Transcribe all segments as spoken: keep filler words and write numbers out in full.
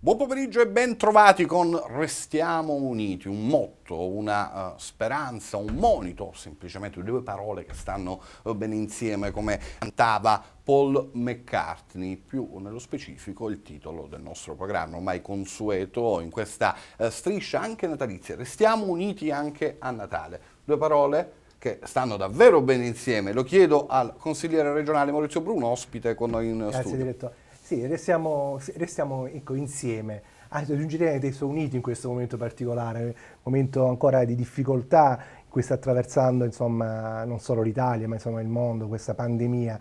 Buon pomeriggio e ben trovati con Restiamo Uniti, un motto, una uh, speranza, un monito, semplicemente due parole che stanno uh, bene insieme come cantava Paul McCartney, più nello specifico il titolo del nostro programma, ormai consueto in questa uh, striscia anche natalizia. Restiamo uniti anche a Natale, due parole che stanno davvero bene insieme. Lo chiedo al consigliere regionale Maurizio Bruno, ospite con noi in Grazie, studio. direttore. Sì, restiamo, restiamo ecco, insieme, anzi aggiungerei adesso uniti in questo momento particolare, momento ancora di difficoltà in cui sta attraversando insomma, non solo l'Italia ma insomma, il mondo, questa pandemia.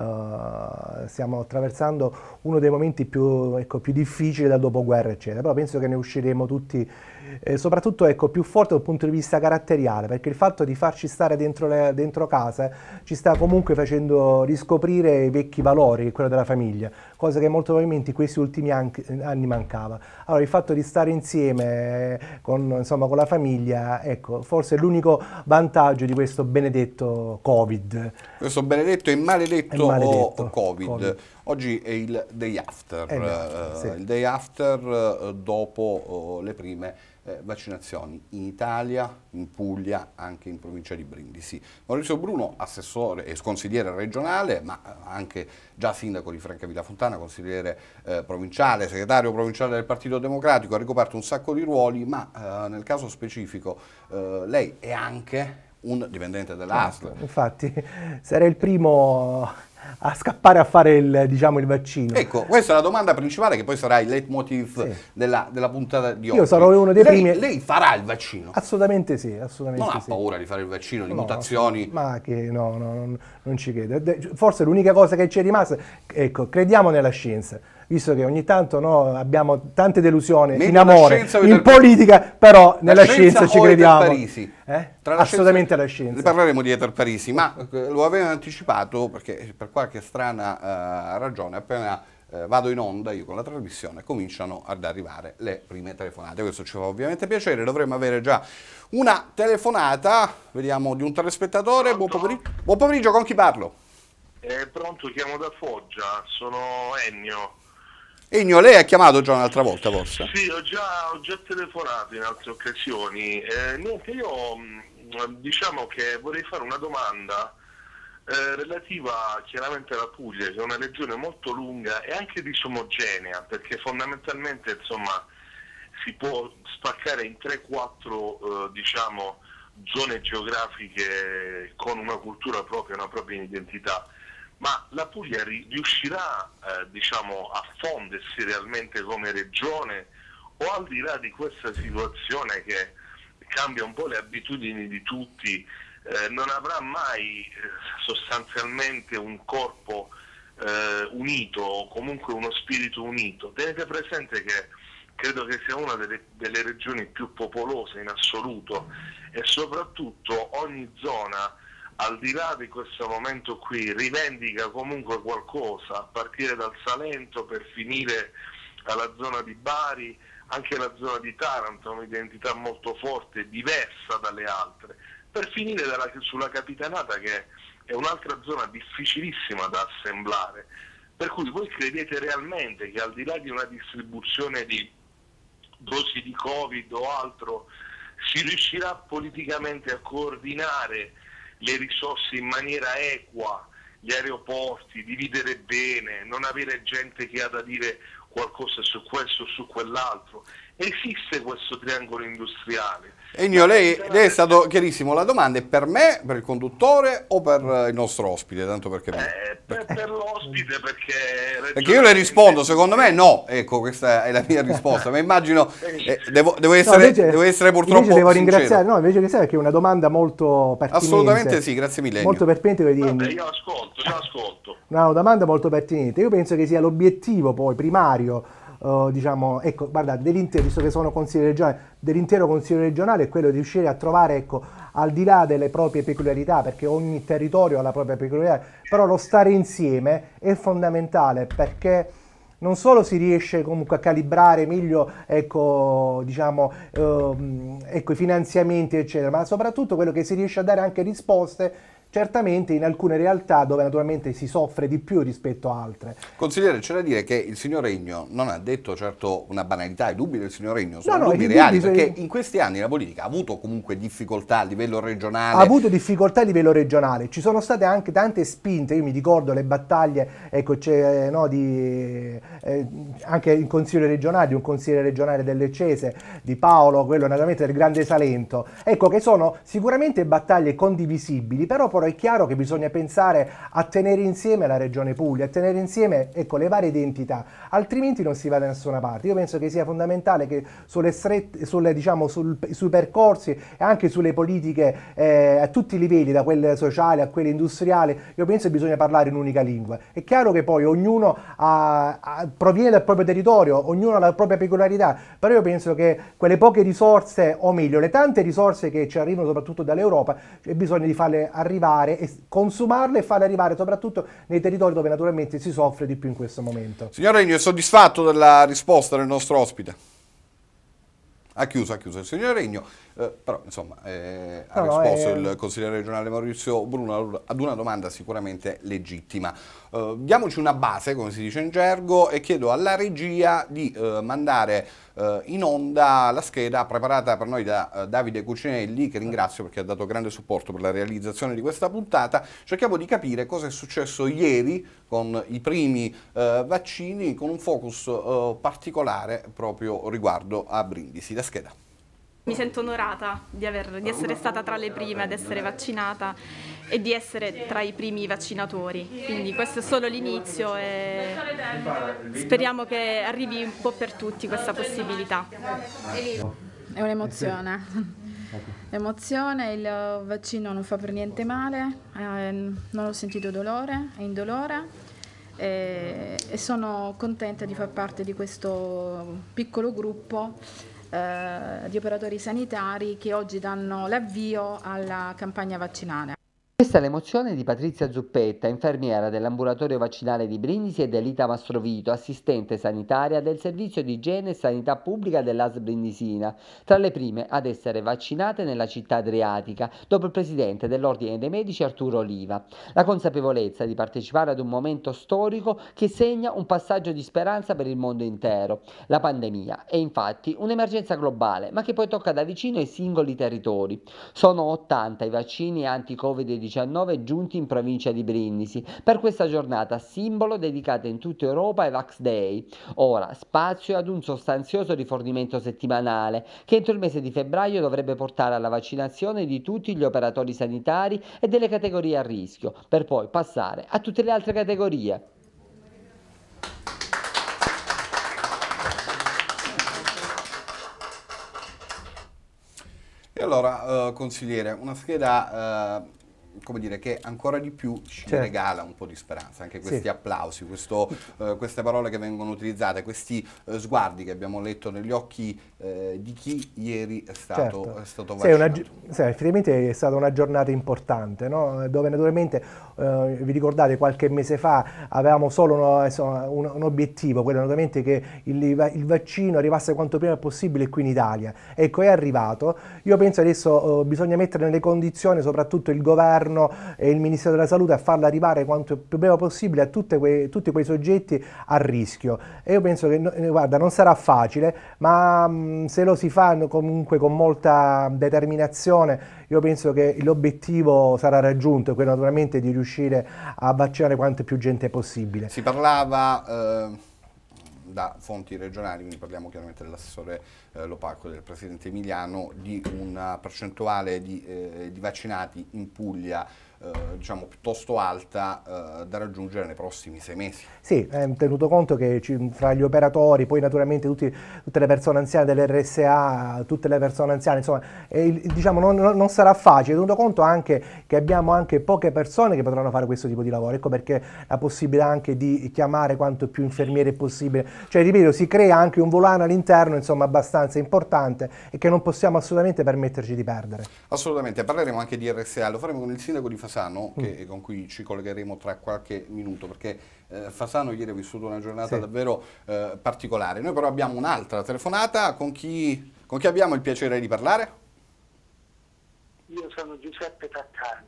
Uh, stiamo attraversando uno dei momenti più, ecco, più difficili dal dopoguerra, eccetera. Però penso che ne usciremo tutti, eh, soprattutto ecco, più forte dal punto di vista caratteriale, perché il fatto di farci stare dentro, le, dentro casa ci sta comunque facendo riscoprire i vecchi valori, quello della famiglia, cosa che molto probabilmente in questi ultimi anni mancava. Allora il fatto di stare insieme con, insomma, con la famiglia, ecco, forse è l'unico vantaggio di questo benedetto Covid. Questo benedetto e maledetto, maledetto o COVID. COVID. Oggi è il day after, È after, uh, sì. il day after uh, dopo uh, le prime eh, vaccinazioni in Italia, in Puglia, anche in provincia di Brindisi. Maurizio Bruno, assessore e consigliere regionale, ma anche già sindaco di Francavilla Fontana, consigliere eh, provinciale, segretario provinciale del Partito Democratico, ha ricoperto un sacco di ruoli, ma uh, nel caso specifico uh, lei è anche un dipendente dell'A S L. Certo, infatti sarei il primo a scappare a fare il, diciamo, il vaccino. Ecco, questa è la domanda principale che poi sarà il leitmotiv Sì. della, della puntata di oggi. Io sarò uno dei lei, primi. Lei farà il vaccino? Assolutamente sì, assolutamente Non ha sì. paura di fare il vaccino, di No, mutazioni? ma che no, no, non, non ci credo. Forse l'unica cosa che ci è rimasta, ecco, crediamo nella scienza. Visto che ogni tanto no, abbiamo tante delusioni Meglio in amore, in del... politica, però nella scienza, scienza ci o crediamo. Parisi? Eh? Tra la Assolutamente scienza... la scienza. Ne parleremo di Eter Parisi, ma lo avevo anticipato perché per qualche strana uh, ragione appena uh, vado in onda io con la trasmissione cominciano ad arrivare le prime telefonate. Questo ci fa ovviamente piacere, dovremmo avere già una telefonata, vediamo, di un telespettatore. Buon pomeriggio. Buon pomeriggio, con chi parlo? Eh, pronto, chiamo da Foggia, sono Ennio. Ennio, lei ha chiamato già un'altra volta forse? Sì, ho già, ho già telefonato in altre occasioni. Eh, niente, io mh, diciamo che vorrei fare una domanda eh, relativa chiaramente alla Puglia, che è una regione molto lunga e anche disomogenea, perché fondamentalmente insomma si può spaccare in tre quattro eh, diciamo zone geografiche con una cultura propria, una propria identità. Ma la Puglia riuscirà eh, diciamo, a fondersi realmente come regione o al di là di questa situazione che cambia un po' le abitudini di tutti, eh, non avrà mai eh, sostanzialmente un corpo eh, unito o comunque uno spirito unito? Tenete presente che credo che sia una delle, delle regioni più popolose in assoluto e soprattutto ogni zona, al di là di questo momento qui, rivendica comunque qualcosa, a partire dal Salento per finire alla zona di Bari, anche la zona di Taranto ha un'identità molto forte, diversa dalle altre, per finire dalla, sulla Capitanata, che è un'altra zona difficilissima da assemblare. Per cui voi credete realmente che al di là di una distribuzione di dosi di Covid o altro si riuscirà politicamente a coordinare le risorse in maniera equa, gli aeroporti, dividere bene, non avere gente che ha da dire qualcosa su questo o su quell'altro? Esiste questo triangolo industriale? Ennio, lei, lei è stato chiarissimo, la domanda è per me, per il conduttore o per il nostro ospite, tanto per capire? Eh, per, per l'ospite, perché... Perché io le rispondo, secondo me no, ecco, questa è la mia risposta, ma immagino, eh, devo, devo, essere, no, invece, devo essere purtroppo invece devo sincero. ringraziare, no, invece che sai che è una domanda molto pertinente. Assolutamente sì, grazie mille. Ennio. Molto pertinente. Vabbè, io ascolto, io ascolto. No, una domanda molto pertinente. Io penso che sia l'obiettivo poi primario, uh, diciamo, ecco, guardate, dell'intero, visto che sono consigliere regionale, dell'intero consiglio regionale è quello di riuscire a trovare, ecco, al di là delle proprie peculiarità, perché ogni territorio ha la propria peculiarità, però lo stare insieme è fondamentale, perché non solo si riesce comunque a calibrare meglio, ecco, diciamo, ehm, ecco, i finanziamenti eccetera, ma soprattutto quello che si riesce a dare anche risposte certamente in alcune realtà dove naturalmente si soffre di più rispetto a altre. Consigliere, c'è da dire che il signor Regno non ha detto certo una banalità, i dubbi del signor Regno sono No, no, dubbi i reali, dubbi perché sono- in questi anni la politica ha avuto comunque difficoltà a livello regionale. Ha avuto difficoltà a livello regionale, ci sono state anche tante spinte, io mi ricordo le battaglie, ecco, c'è, no, di, eh, anche in consiglio regionale, di un consigliere regionale del Leccese, di Paolo, quello naturalmente del Grande Salento, ecco, che sono sicuramente battaglie condivisibili, però poi è chiaro che bisogna pensare a tenere insieme la Regione Puglia, a tenere insieme, ecco, le varie identità, altrimenti non si va da nessuna parte. Io penso che sia fondamentale che sulle strette, sulle, diciamo, sul, sui percorsi e anche sulle politiche eh, a tutti i livelli, da quelle sociali a quelle industriali, io penso che bisogna parlare in unica lingua. È chiaro che poi ognuno ha, ha, proviene dal proprio territorio, ognuno ha la propria peculiarità, però io penso che quelle poche risorse, o meglio, le tante risorse che ci arrivano soprattutto dall'Europa, cioè bisogna di farle arrivare e consumarle e farle arrivare soprattutto nei territori dove naturalmente si soffre di più in questo momento. Signor Regno, è soddisfatto della risposta del nostro ospite? Ha chiuso, ha chiuso il signor Regno, eh, però insomma eh, ha No, no, risposto è- il consigliere regionale Maurizio Bruno ad una domanda sicuramente legittima. Eh, diamoci una base, come si dice in gergo, e chiedo alla regia di eh, mandare eh, in onda la scheda preparata per noi da eh, Davide Cucinelli, che ringrazio perché ha dato grande supporto per la realizzazione di questa puntata. Cerchiamo di capire cosa è successo ieri con i primi eh, vaccini, con un focus eh, particolare proprio riguardo a Brindisi. La scheda. Mi sento onorata di, aver, di essere stata tra le prime ad essere vaccinata e di essere tra i primi vaccinatori, quindi questo è solo l'inizio e speriamo che arrivi un po' per tutti questa possibilità. È un'emozione. Emozione, il vaccino non fa per niente male, eh, non ho sentito dolore, è indolore e, e sono contenta di far parte di questo piccolo gruppo eh, di operatori sanitari che oggi danno l'avvio alla campagna vaccinale. Questa è l'emozione di Patrizia Zuppetta, infermiera dell'ambulatorio vaccinale di Brindisi, e di Elita Mastrovito, assistente sanitaria del servizio di igiene e sanità pubblica dell'A S Brindisina, tra le prime ad essere vaccinate nella città adriatica, dopo il presidente dell'Ordine dei Medici Arturo Oliva. La consapevolezza di partecipare ad un momento storico che segna un passaggio di speranza per il mondo intero. La pandemia è infatti un'emergenza globale, ma che poi tocca da vicino i singoli territori. Sono ottanta i vaccini anti-Covid diciannove giunti in provincia di Brindisi per questa giornata simbolo dedicata in tutta Europa ai Vax Day. Ora spazio ad un sostanzioso rifornimento settimanale che entro il mese di febbraio dovrebbe portare alla vaccinazione di tutti gli operatori sanitari e delle categorie a rischio, per poi passare a tutte le altre categorie. E allora, eh, consigliere, una scheda eh, come dire, che ancora di più ci Certo. regala un po' di speranza, anche questi Sì. applausi, questo, eh, queste parole che vengono utilizzate, questi eh, sguardi che abbiamo letto negli occhi eh, di chi ieri è stato, Certo. è stato Sì, è una vaccinato. gi- sì, effettivamente è stata una giornata importante, no? Dove naturalmente, eh, vi ricordate, qualche mese fa avevamo solo uno- insomma, un, un obiettivo, quello naturalmente che il, il vaccino arrivasse quanto prima possibile qui in Italia. Ecco, è arrivato. Io penso adesso eh, bisogna mettere nelle condizioni soprattutto il governo e il Ministero della Salute a farlo arrivare quanto più prima possibile a tutte quei, tutti quei soggetti a rischio. E io penso che, eh, guarda, non sarà facile, ma mh, se lo si fa comunque con molta determinazione, io penso che l'obiettivo sarà raggiunto, quello naturalmente di riuscire a vaccinare quanta più gente possibile. Si parlava eh, da fonti regionali, quindi parliamo chiaramente dell'assessore eh, Lopacco, del presidente Emiliano, di una percentuale di, eh, di vaccinati in Puglia eh, diciamo piuttosto alta eh, da raggiungere nei prossimi sei mesi. Sì, eh, tenuto conto che ci, fra gli operatori, poi naturalmente tutti, tutte le persone anziane dell'R S A, tutte le persone anziane, insomma, eh, il- diciamo non, non- non sarà facile, tenuto conto anche che abbiamo anche poche persone che potranno fare questo tipo di lavoro, ecco perché la possibilità anche di chiamare quanto più infermieri possibile, cioè ripeto, si crea anche un volano all'interno, insomma, abbastanza importante e che non possiamo assolutamente permetterci di perdere. Assolutamente, parleremo anche di R S A, lo faremo con il sindaco di Fasano, che, Mm. con cui ci collegheremo tra qualche minuto, perché eh, Fasano ieri ha vissuto una giornata Sì. davvero eh, particolare. Noi però abbiamo un'altra telefonata, con chi, con chi abbiamo il piacere di parlare? Io sono Giuseppe Taccani.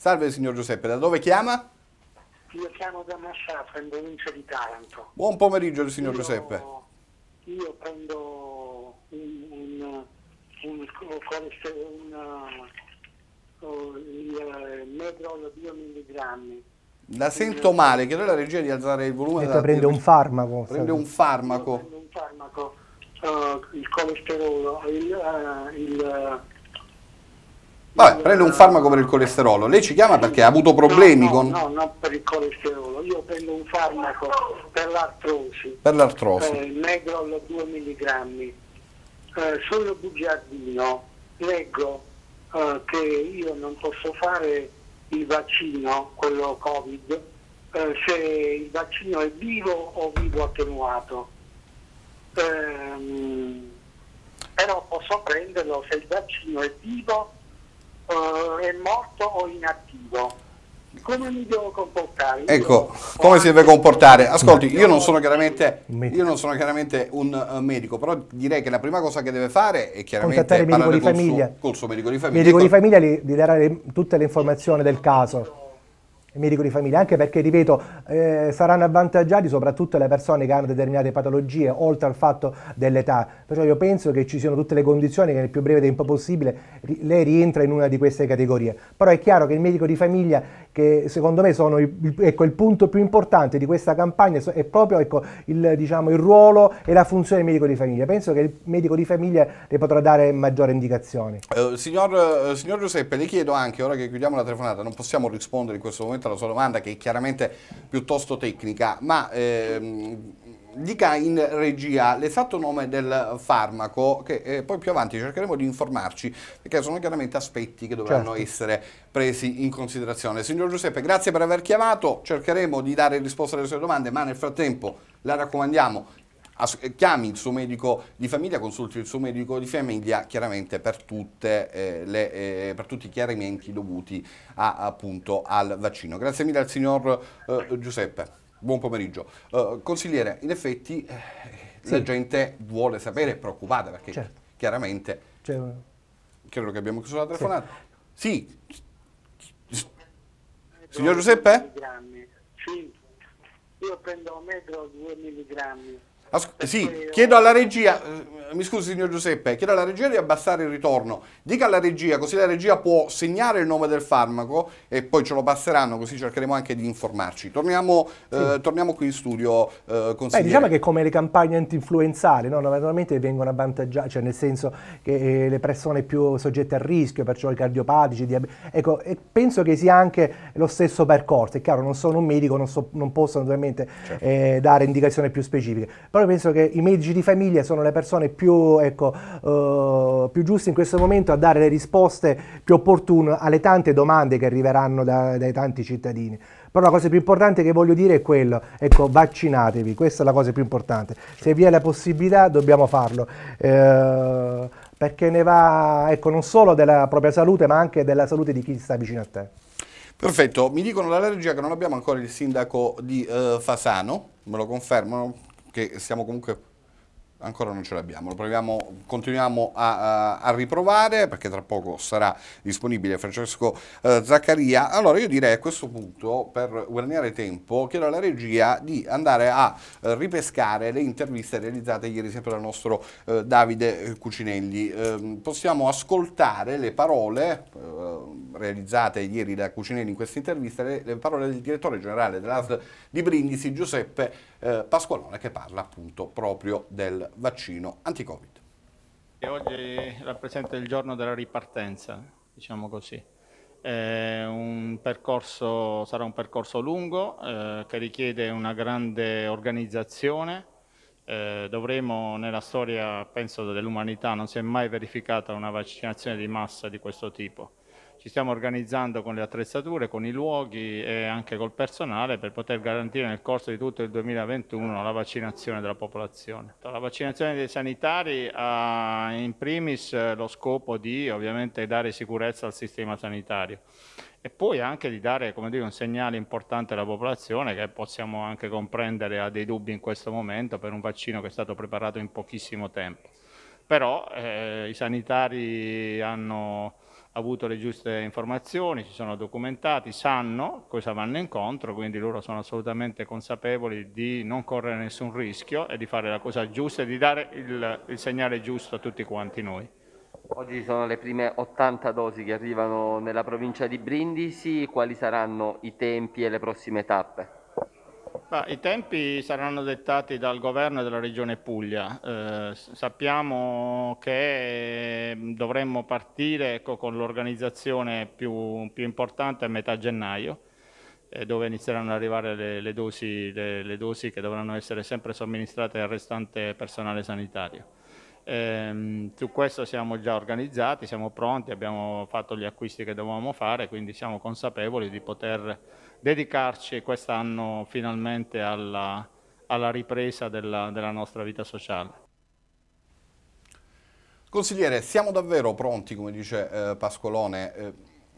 Salve signor Giuseppe, da dove chiama? Io chiamo da Massafra, in provincia di Taranto. Buon pomeriggio signor io, Giuseppe. Io prendo un, un, un, un, il Medrol due milligrammi. La sento male, chiedo alla regia di alzare il volume. Da, prende un farmaco. Prende un farmaco. Prende un farmaco, uh, il colesterolo, il... Uh, il Vabbè, prende un farmaco per il colesterolo. Lei ci chiama perché ha avuto problemi no, no, con... No, non per il colesterolo. Io prendo un farmaco per l'artrosi. Per l'artrosi. Eh, Medrol due milligrammi. Eh, sul bugiardino leggo eh, che io non posso fare il vaccino, quello Covid, eh, se il vaccino è vivo o vivo attenuato. Ehm, però posso prenderlo se il vaccino è vivo, Uh, è morto o inattivo. Come mi devo comportare? Ecco, io come si deve comportare? Ascolti, io non sono io chiaramente, io non sono chiaramente un uh, medico, però direi che la prima cosa che deve fare è chiaramente contattare il medico di parlare col famiglia. suo, col suo medico di Il famiglia. medico Ecco. di famiglia gli, gli darà le, tutte le informazioni del caso. Il medico di famiglia, anche perché, ripeto, eh, saranno avvantaggiati soprattutto le persone che hanno determinate patologie, oltre al fatto dell'età. Perciò io penso che ci siano tutte le condizioni che nel più breve tempo possibile ri- lei rientra in una di queste categorie. Però è chiaro che il medico di famiglia, che secondo me sono il, il, ecco, il punto più importante di questa campagna, è proprio ecco, il, diciamo, il ruolo e la funzione del medico di famiglia. Penso che il medico di famiglia le potrà dare maggiori indicazioni. Uh, signor, uh, signor Giuseppe, le chiedo anche, ora che chiudiamo la telefonata, non possiamo rispondere in questo momento alla sua domanda che è chiaramente piuttosto tecnica, ma ehm, dica in regia l'esatto nome del farmaco che eh, poi più avanti cercheremo di informarci, perché sono chiaramente aspetti che dovranno Certo. essere presi in considerazione. Signor Giuseppe, grazie per aver chiamato, cercheremo di dare risposta alle sue domande, ma nel frattempo la raccomandiamo, as- chiami il suo medico di famiglia, consulti il suo medico di famiglia chiaramente per, tutte, eh, le, eh, per tutti i chiarimenti dovuti a, appunto al vaccino. Grazie mille al signor eh, Giuseppe, buon pomeriggio. Uh, consigliere, in effetti eh, Sì. la gente vuole sapere, è preoccupata perché Certo. chiaramente, Cioè, credo che abbiamo chiuso la telefonata. Sì. Signor Giuseppe? milligrammi. Sì, io prendo Medrol due milligrammi. As- sì, chiedo alla regia, eh, mi scusi signor Giuseppe, chiedo alla regia di abbassare il ritorno, dica alla regia, così la regia può segnare il nome del farmaco e poi ce lo passeranno, così cercheremo anche di informarci. Torniamo, eh, torniamo qui in studio, eh, consigliere. Beh, diciamo che come le campagne anti-influenzali, no? Naturalmente vengono avvantaggiate, cioè nel senso che eh, le persone più soggette al rischio, perciò i cardiopatici, diabe- ecco, e penso che sia anche lo stesso percorso. È chiaro, non sono un medico, non, so, non posso naturalmente Certo. eh, dare indicazioni più specifiche, però penso che i medici di famiglia sono le persone più, ecco, eh, più giuste in questo momento a dare le risposte più opportune alle tante domande che arriveranno da- dai tanti cittadini. Però la cosa più importante che voglio dire è quello, ecco, vaccinatevi, questa è la cosa più importante. Se vi è la possibilità dobbiamo farlo, eh, perché ne va, ecco, non solo della propria salute ma anche della salute di chi sta vicino a te. Perfetto, mi dicono dalla regia che non abbiamo ancora il sindaco di eh, Fasano, me lo confermano, che stiamo comunque... Ancora non ce l'abbiamo, lo proviamo, continuiamo a, a, a riprovare perché tra poco sarà disponibile Francesco eh, Zaccaria. Allora io direi a questo punto, per guadagnare tempo, chiedo alla regia di andare a eh, ripescare le interviste realizzate ieri sempre dal nostro eh, Davide Cucinelli. Eh, possiamo ascoltare le parole eh, realizzate ieri da Cucinelli in questa intervista, le, le parole del direttore generale dell'A S L di Brindisi, Giuseppe eh, Pasqualone, che parla appunto proprio del vaccino anti-Covid. E oggi rappresenta il giorno della ripartenza, diciamo così. È un percorso, sarà un percorso lungo eh, che richiede una grande organizzazione. Eh, dovremo, nella storia, penso, dell'umanità non si è mai verificata una vaccinazione di massa di questo tipo. Ci stiamo organizzando con le attrezzature, con i luoghi e anche col personale per poter garantire nel corso di tutto il duemilaventuno la vaccinazione della popolazione. La vaccinazione dei sanitari ha in primis lo scopo di ovviamente dare sicurezza al sistema sanitario e poi anche di dare, come dire, un segnale importante alla popolazione che possiamo anche comprendere ha dei dubbi in questo momento per un vaccino che è stato preparato in pochissimo tempo. Però eh, i sanitari hanno avuto le giuste informazioni, si sono documentati, sanno cosa vanno incontro, quindi loro sono assolutamente consapevoli di non correre nessun rischio e di fare la cosa giusta e di dare il, il segnale giusto a tutti quanti noi. Oggi sono le prime ottanta dosi che arrivano nella provincia di Brindisi, quali saranno i tempi e le prossime tappe? Bah, i tempi saranno dettati dal governo della regione Puglia. Eh, sappiamo che dovremmo partire ecco, con l'organizzazione più, più importante a metà gennaio, eh, dove inizieranno ad arrivare le, le, dosi, le, le dosi che dovranno essere sempre somministrate al restante personale sanitario. Eh, su questo siamo già organizzati, siamo pronti, abbiamo fatto gli acquisti che dovevamo fare, quindi siamo consapevoli di poter dedicarci quest'anno finalmente alla, alla ripresa della, della nostra vita sociale. Consigliere, siamo davvero pronti, come dice eh, Pascolone, eh,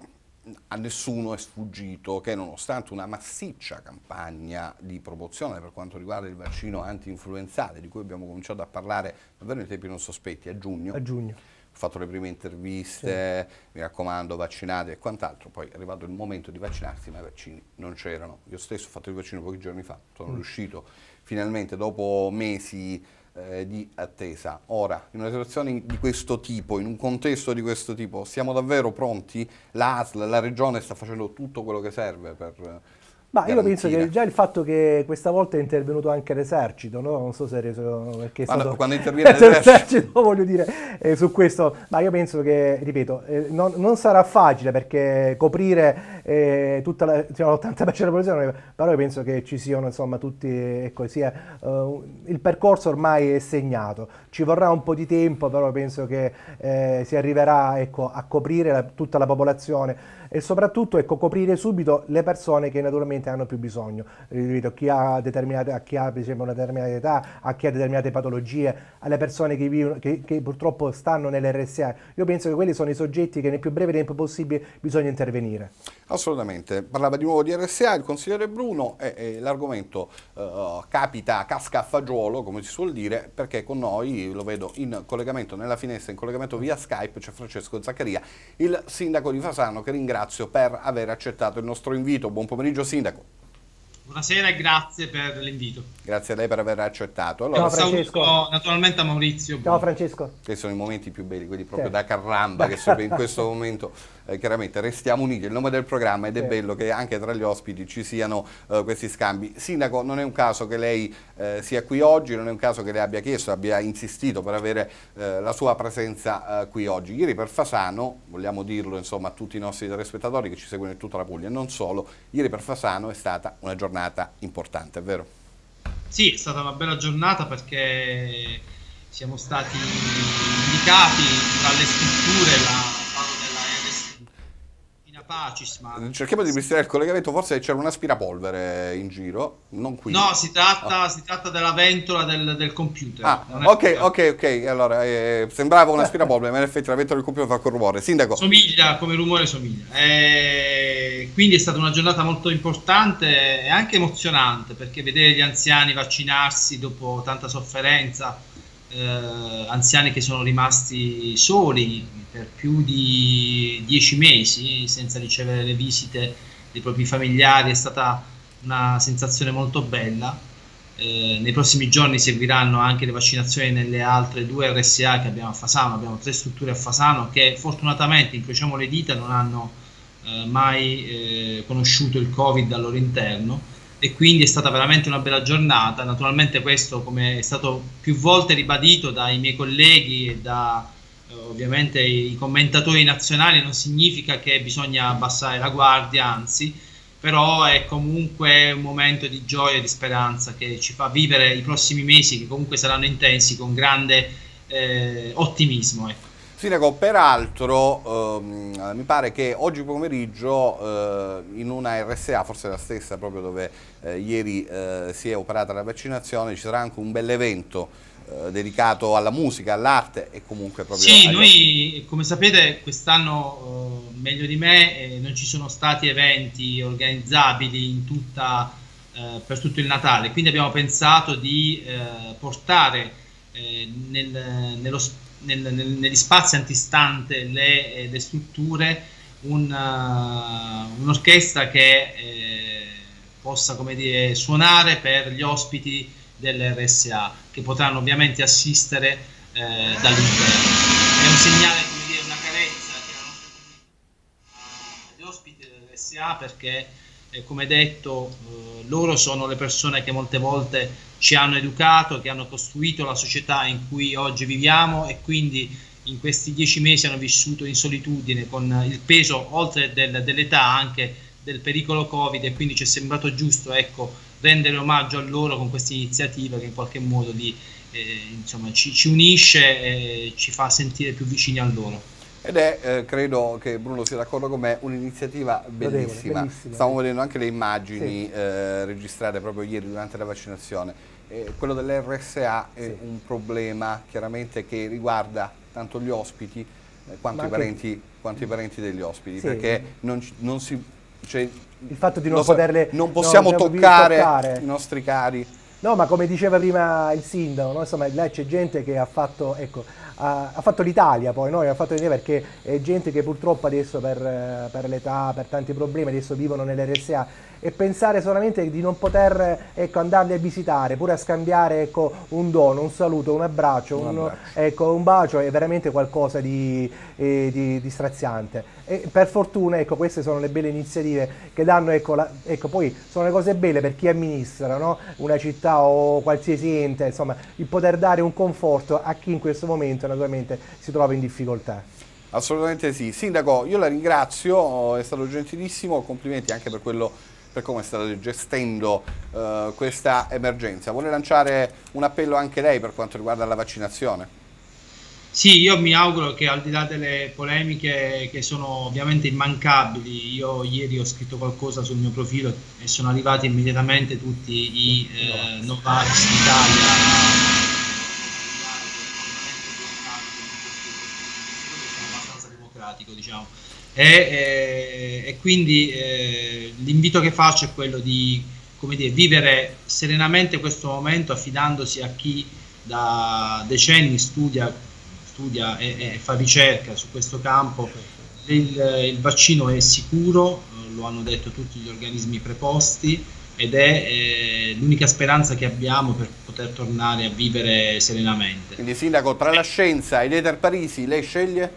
a nessuno è sfuggito che nonostante una massiccia campagna di promozione per quanto riguarda il vaccino anti-influenzale, di cui abbiamo cominciato a parlare davvero in tempi non sospetti, a giugno, a giugno. ho fatto le prime interviste, sì. Mi raccomando, vaccinate e quant'altro, poi è arrivato il momento di vaccinarsi, ma i vaccini non c'erano. Io stesso ho fatto il vaccino pochi giorni fa, sono mm. riuscito finalmente dopo mesi eh, di attesa. Ora, in una situazione di questo tipo, in un contesto di questo tipo, siamo davvero pronti? L'A S L, la Regione sta facendo tutto quello che serve per... Ma io penso che già il fatto che questa volta è intervenuto anche l'esercito, no? Non so se è reso, perché è quando, stato, quando interviene l'esercito, l'esercito voglio dire, eh, su questo, ma io penso che, ripeto, eh, non, non sarà facile perché coprire eh, tutta la, cioè, l'ottanta per cento della popolazione, però io penso che ci siano insomma tutti, ecco, sia, uh, il percorso ormai è segnato, ci vorrà un po' di tempo, però penso che eh, si arriverà ecco, a coprire la, tutta la popolazione e soprattutto ecco, coprire subito le persone che naturalmente hanno più bisogno. Ripeto, chi ha determinate, a chi ha per esempio una determinata età, a chi ha determinate patologie, alle persone che, vivono, che, che purtroppo stanno nell'R S A. Io penso che quelli sono i soggetti che nel più breve tempo possibile bisogna intervenire. Assolutamente. Parlava di nuovo di R S A il consigliere Bruno e, e l'argomento uh, capita, casca a fagiolo, come si suol dire, perché con noi, lo vedo in collegamento nella finestra, in collegamento via Skype, c'è Francesco Zaccaria, il sindaco di Fasano, che ringrazio per aver accettato il nostro invito. Buon pomeriggio sindaco. Buonasera e grazie per l'invito. Grazie a lei per aver accettato. Allora, ciao Francesco. Saluto naturalmente a Maurizio. Ciao Francesco. Che sono i momenti più belli, quelli proprio sì. da carramba, che in questo momento eh, chiaramente restiamo uniti, il nome del programma, ed è sì. bello che anche tra gli ospiti ci siano eh, questi scambi. Sindaco, non è un caso che lei eh, sia qui oggi, non è un caso che lei abbia chiesto, abbia insistito per avere eh, la sua presenza eh, qui oggi. Ieri per Fasano, vogliamo dirlo insomma a tutti i nostri telespettatori che ci seguono in tutta la Puglia e non solo, ieri per Fasano è stata una giornata importante, è vero? Sì, è stata una bella giornata perché siamo stati indicati dalle strutture, la Pacis, ma... Cerchiamo di ripristinare il collegamento, forse c'era un aspirapolvere in giro, non qui. No, si tratta, oh. si tratta della ventola del, del computer. Ah, ok, ok, ok, allora eh, sembrava un aspirapolvere, ma in effetti la ventola del computer fa quel rumore. Sindaco. Somiglia, come rumore somiglia. E quindi è stata una giornata molto importante e anche emozionante, perché vedere gli anziani vaccinarsi dopo tanta sofferenza, eh, anziani che sono rimasti soli per più di dieci mesi senza ricevere le visite dei propri familiari, è stata una sensazione molto bella. Eh, nei prossimi giorni seguiranno anche le vaccinazioni nelle altre due R S A che abbiamo a Fasano, abbiamo tre strutture a Fasano che fortunatamente, incrociamo le dita, non hanno eh, mai eh, conosciuto il Covid al loro interno, e quindi è stata veramente una bella giornata. Naturalmente questo, come è stato più volte ribadito dai miei colleghi e da ovviamente i commentatori nazionali, non significa che bisogna abbassare la guardia, anzi, però è comunque un momento di gioia e di speranza che ci fa vivere i prossimi mesi, che comunque saranno intensi, con grande eh, ottimismo. Ecco. Sindaco, peraltro ehm, mi pare che oggi pomeriggio eh, in una R S A, forse la stessa proprio dove eh, ieri eh, si è operata la vaccinazione, ci sarà anche un bel evento Eh, dedicato alla musica, all'arte e comunque proprio... Sì, noi come sapete quest'anno eh, meglio di me eh, non ci sono stati eventi organizzabili in tutta, eh, per tutto il Natale, quindi abbiamo pensato di eh, portare eh, nel, nello, nel, nel, negli spazi antistante le, le strutture un, uh, un'orchestra che eh, possa, come dire, suonare per gli ospiti dell'R S A, che potranno ovviamente assistere eh, dall'interno. È un segnale, come dire, una carezza che la nostra comunità agli ospiti dell'R S A, perché eh, come detto eh, loro sono le persone che molte volte ci hanno educato, che hanno costruito la società in cui oggi viviamo, e quindi in questi dieci mesi hanno vissuto in solitudine con il peso, oltre del, dell'età, anche del pericolo Covid, e quindi ci è sembrato giusto, ecco, rendere omaggio a loro con questa iniziativa che in qualche modo li, eh, insomma, ci, ci unisce e ci fa sentire più vicini a loro. Ed è, eh, credo che Bruno sia d'accordo con me, un'iniziativa bellissima. bellissima. Stiamo vedendo anche le immagini sì. eh, registrate proprio ieri durante la vaccinazione. Eh, quello dell'R S A è sì. un problema chiaramente che riguarda tanto gli ospiti eh, quanto, i parenti, quanto i parenti degli ospiti, sì. perché non, non si... Cioè, il fatto di non poterle... Non possiamo no, toccare, toccare i nostri cari. No, ma come diceva prima il sindaco, no? Insomma, là c'è gente che ha fatto, ecco, ha, ha fatto l'Italia poi, no? Ha fatto l'Italia perché è gente che purtroppo adesso per, per l'età, per tanti problemi, adesso vivono nell'R S A, e pensare solamente di non poter, ecco, andarli a visitare, pure a scambiare, ecco, un dono, un saluto, un abbraccio, un, un, ecco, un bacio, è veramente qualcosa di, eh, di, di straziante. E per fortuna, ecco, queste sono le belle iniziative che danno, ecco, la, ecco, poi sono le cose belle per chi amministra, no? Una città o qualsiasi ente, insomma, il poter dare un conforto a chi in questo momento naturalmente si trova in difficoltà. Assolutamente sì. Sindaco, io la ringrazio, è stato gentilissimo, complimenti anche per quello, per come state gestendo uh, questa emergenza. Vuole lanciare un appello anche lei per quanto riguarda la vaccinazione? Sì, io mi auguro che, al di là delle polemiche che sono ovviamente immancabili, io ieri ho scritto qualcosa sul mio profilo e sono arrivati immediatamente tutti i eh, Novax d'Italia, abbastanza democratico, diciamo, e, e, e quindi eh, l'invito che faccio è quello di, come dire, vivere serenamente questo momento, affidandosi a chi da decenni studia studia e, e fa ricerca su questo campo. Il, il vaccino è sicuro, lo hanno detto tutti gli organismi preposti, ed è eh, l'unica speranza che abbiamo per poter tornare a vivere serenamente. Quindi, Sindaco, tra la scienza ed Eder Parisi, lei sceglie?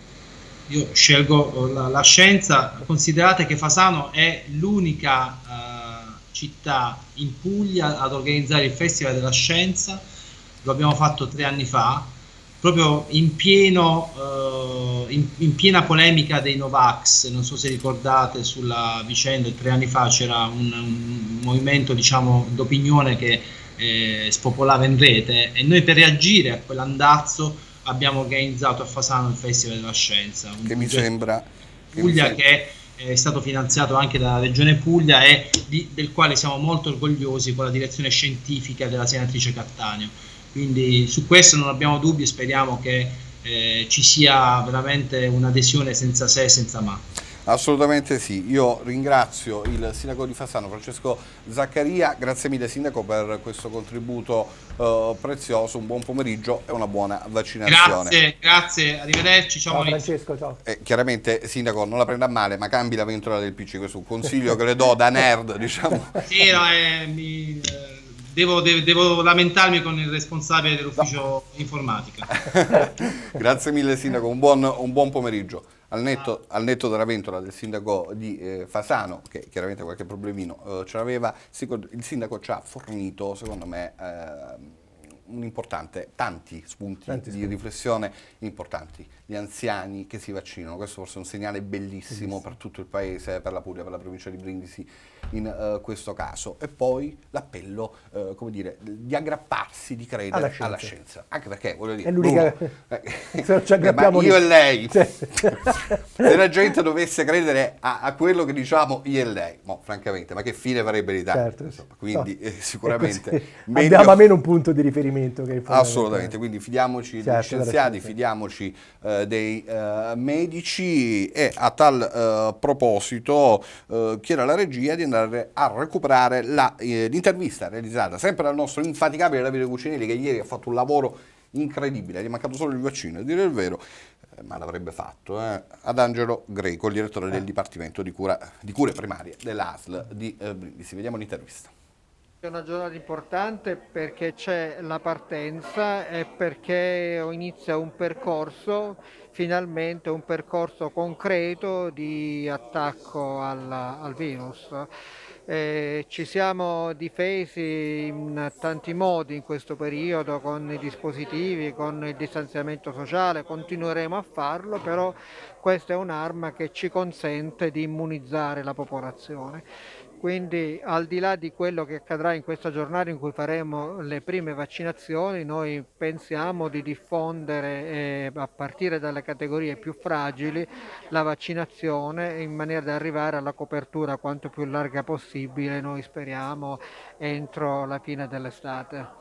Io scelgo la, la scienza. Considerate che Fasano è l'unica uh, città in Puglia ad organizzare il Festival della Scienza. Lo abbiamo fatto tre anni fa, proprio in, pieno, uh, in, in piena polemica dei Novax. Non so se ricordate, sulla vicenda, tre anni fa c'era un, un movimento, diciamo, d'opinione che eh, spopolava in rete, e noi, per reagire a quell'andazzo, abbiamo organizzato a Fasano il Festival della Scienza, un che mi sembra Puglia che, mi che è stato finanziato anche dalla Regione Puglia e di, del quale siamo molto orgogliosi, con la direzione scientifica della senatrice Cattaneo. Quindi su questo non abbiamo dubbi e speriamo che eh, ci sia veramente un'adesione senza se e senza ma. Assolutamente sì. Io ringrazio il sindaco di Fasano, Francesco Zaccaria. Grazie mille, sindaco, per questo contributo eh, prezioso. Un buon pomeriggio e una buona vaccinazione. Grazie, grazie, arrivederci. Ciao, ciao Francesco, ciao. Eh, chiaramente, sindaco, non la prenda a male, ma cambi la ventola del P C. Questo è un consiglio che le do da nerd, diciamo. Sì, no, eh, mi... Eh... Devo, devo, devo lamentarmi con il responsabile dell'ufficio no. informatica. Grazie mille, sindaco, un buon, un buon pomeriggio. Al netto, al netto della ventola del sindaco di eh, Fasano, che chiaramente qualche problemino eh, ce l'aveva, il sindaco ci ha fornito, secondo me, eh, un importante, tanti spunti tanti di spunti. riflessione importanti. Gli anziani che si vaccinano, questo forse è un segnale bellissimo, bellissimo. per tutto il paese, per la Puglia, per la provincia di Brindisi in uh, questo caso. E poi l'appello, uh, come dire, di aggrapparsi, di credere alla scienza, alla scienza. Anche perché, voglio dire, è l'unica eh, se non ci aggrappiamo io e lei, se la gente dovesse credere a, a quello che diciamo io e lei, no, francamente, ma che fine farebbe l'Italia? Certo, insomma, quindi no. eh, sicuramente meglio... abbiamo almeno un punto di riferimento che assolutamente, quindi fidiamoci certo, degli scienziati, fidiamoci uh, dei uh, medici. E a tal uh, proposito uh, chiedo alla regia di andare a recuperare l'intervista eh, realizzata sempre dal nostro infaticabile Davide Cucinelli, che ieri ha fatto un lavoro incredibile, gli è mancato solo il vaccino, a dire il vero, eh, ma l'avrebbe fatto. Eh. Ad Angelo Greco, il direttore del Dipartimento di, cura, di cure primarie dell'A S L di eh, Brindisi. Vediamo l'intervista. È una giornata importante perché c'è la partenza e perché inizia un percorso, finalmente un percorso concreto di attacco al, al virus. Eh, ci siamo difesi in tanti modi in questo periodo, con i dispositivi, con il distanziamento sociale, continueremo a farlo, però questa è un'arma che ci consente di immunizzare la popolazione. Quindi, al di là di quello che accadrà in questa giornata in cui faremo le prime vaccinazioni, noi pensiamo di diffondere eh, a partire dalle categorie più fragili la vaccinazione in maniera da arrivare alla copertura quanto più larga possibile, noi speriamo entro la fine dell'estate.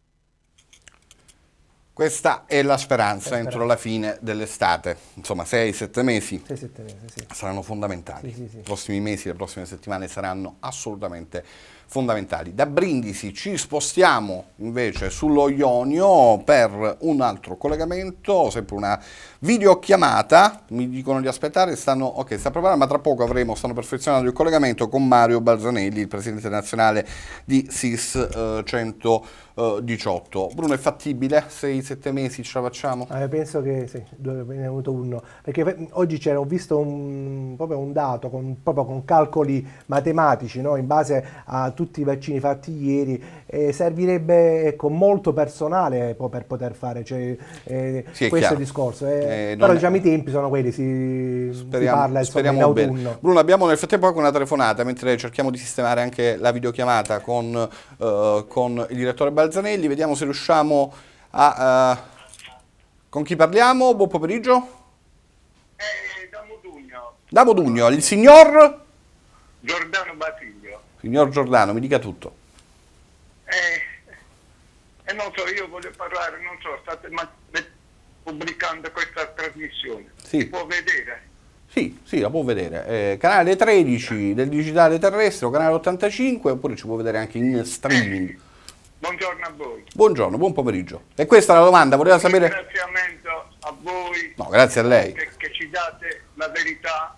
Questa è la speranza, È entro la fine dell'estate. Insomma, sei sette mesi, sei, sette mesi sì. saranno fondamentali. Sì, sì, sì. I prossimi mesi, le prossime settimane saranno assolutamente fondamentali. Da Brindisi ci spostiamo invece sullo Ionio per un altro collegamento, sempre una videochiamata. Mi dicono di aspettare, stanno, ok, sta preparando, ma tra poco avremo, stanno perfezionando il collegamento con Mario Balzanelli, il presidente nazionale di S I S eh, centodiciotto. Bruno, è fattibile? sei sette mesi ce la facciamo? Eh, penso che sì, ne è avuto uno, perché oggi c'era, ho visto un, proprio un dato con, proprio con calcoli matematici, no? In base a tutti i vaccini fatti ieri, eh, servirebbe ecco, molto personale poi per poter fare, cioè, eh, sì, è questo chiaro. è il discorso. Eh, Eh, però è... diciamo i tempi sono quelli, si, speriamo, si parla insomma, in autunno. Bene. Bruno, abbiamo nel frattempo anche una telefonata, mentre cerchiamo di sistemare anche la videochiamata con, uh, con il direttore Balzanelli, vediamo se riusciamo a... Uh, con chi parliamo? Buon pomeriggio. Eh, da Modugno. Da Modugno, il signor? Giordano Basiglio. Signor Giordano, mi dica tutto. Eh, eh, non so, io voglio parlare, non so, state ma- pubblicando questa trasmissione. Sì. Si può vedere? Sì, sì, la può vedere. Eh, canale tredici del digitale terrestre o canale ottantacinque, oppure ci può vedere anche in streaming. Eh, buongiorno a voi. Buongiorno, buon pomeriggio. E questa è la domanda, voleva Un sapere... ringraziamento a voi. No, grazie a lei. Che, che ci date la verità.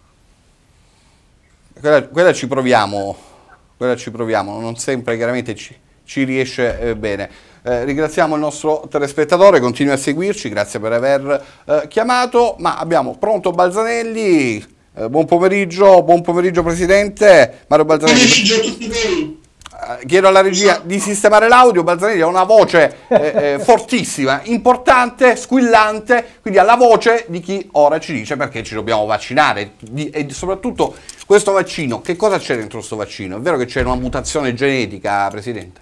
Quella, quella ci proviamo, quella ci proviamo, non sempre chiaramente ci, ci riesce eh, bene. Eh, ringraziamo il nostro telespettatore, continui a seguirci, grazie per aver eh, chiamato, ma abbiamo pronto Balzanelli, eh, buon pomeriggio, buon pomeriggio Presidente, Mario Balzanelli. Pomeriggio a tutti voi. Chiedo alla regia di sistemare l'audio. Balzanelli ha una voce eh, eh, fortissima, importante, squillante, quindi ha la voce di chi ora ci dice perché ci dobbiamo vaccinare di, e soprattutto questo vaccino, che cosa c'è dentro questo vaccino? È vero che c'è una mutazione genetica, Presidente?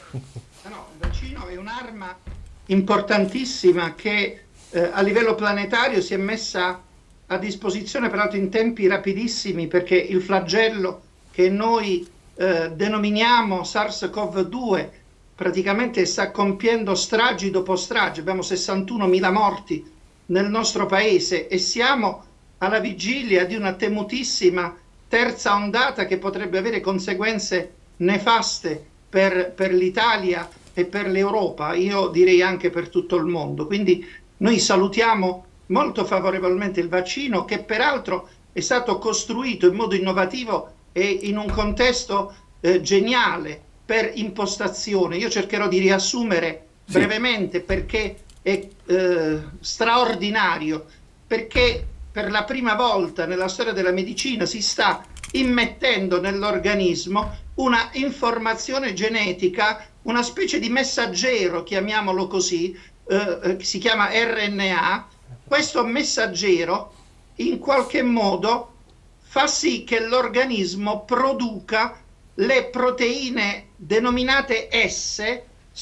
No, il vaccino è un'arma importantissima che eh, a livello planetario si è messa a disposizione, peraltro in tempi rapidissimi, perché il flagello che noi Eh, denominiamo SARS-CoV due praticamente sta compiendo stragi dopo stragi. Abbiamo sessantunomila morti nel nostro paese e siamo alla vigilia di una temutissima terza ondata che potrebbe avere conseguenze nefaste per, per l'Italia e per l'Europa, io direi anche per tutto il mondo. Quindi noi salutiamo molto favorevolmente il vaccino, che peraltro è stato costruito in modo innovativo e in un contesto eh, geniale per impostazione. Io cercherò di riassumere sì. brevemente perché è eh, straordinario, perché per la prima volta nella storia della medicina si sta immettendo nell'organismo una informazione genetica, una specie di messaggero, chiamiamolo così, eh, si chiama R N A. Questo messaggero in qualche modo fa sì che l'organismo produca le proteine denominate S,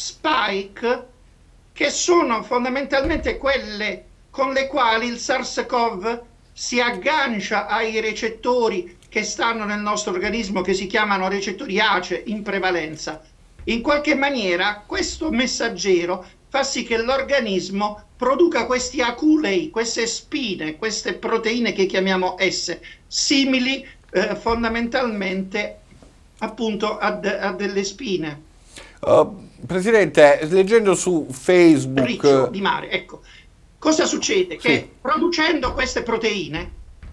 spike, che sono fondamentalmente quelle con le quali il SARS-CoV si aggancia ai recettori che stanno nel nostro organismo, che si chiamano recettori A C E in prevalenza. In qualche maniera questo messaggero fa sì che l'organismo produca questi aculei, queste spine, queste proteine che chiamiamo S, simili eh, fondamentalmente appunto a, de a delle spine. Uh, Presidente, leggendo su Facebook... Riccio di mare, ecco. Cosa succede? Che Sì. producendo queste proteine,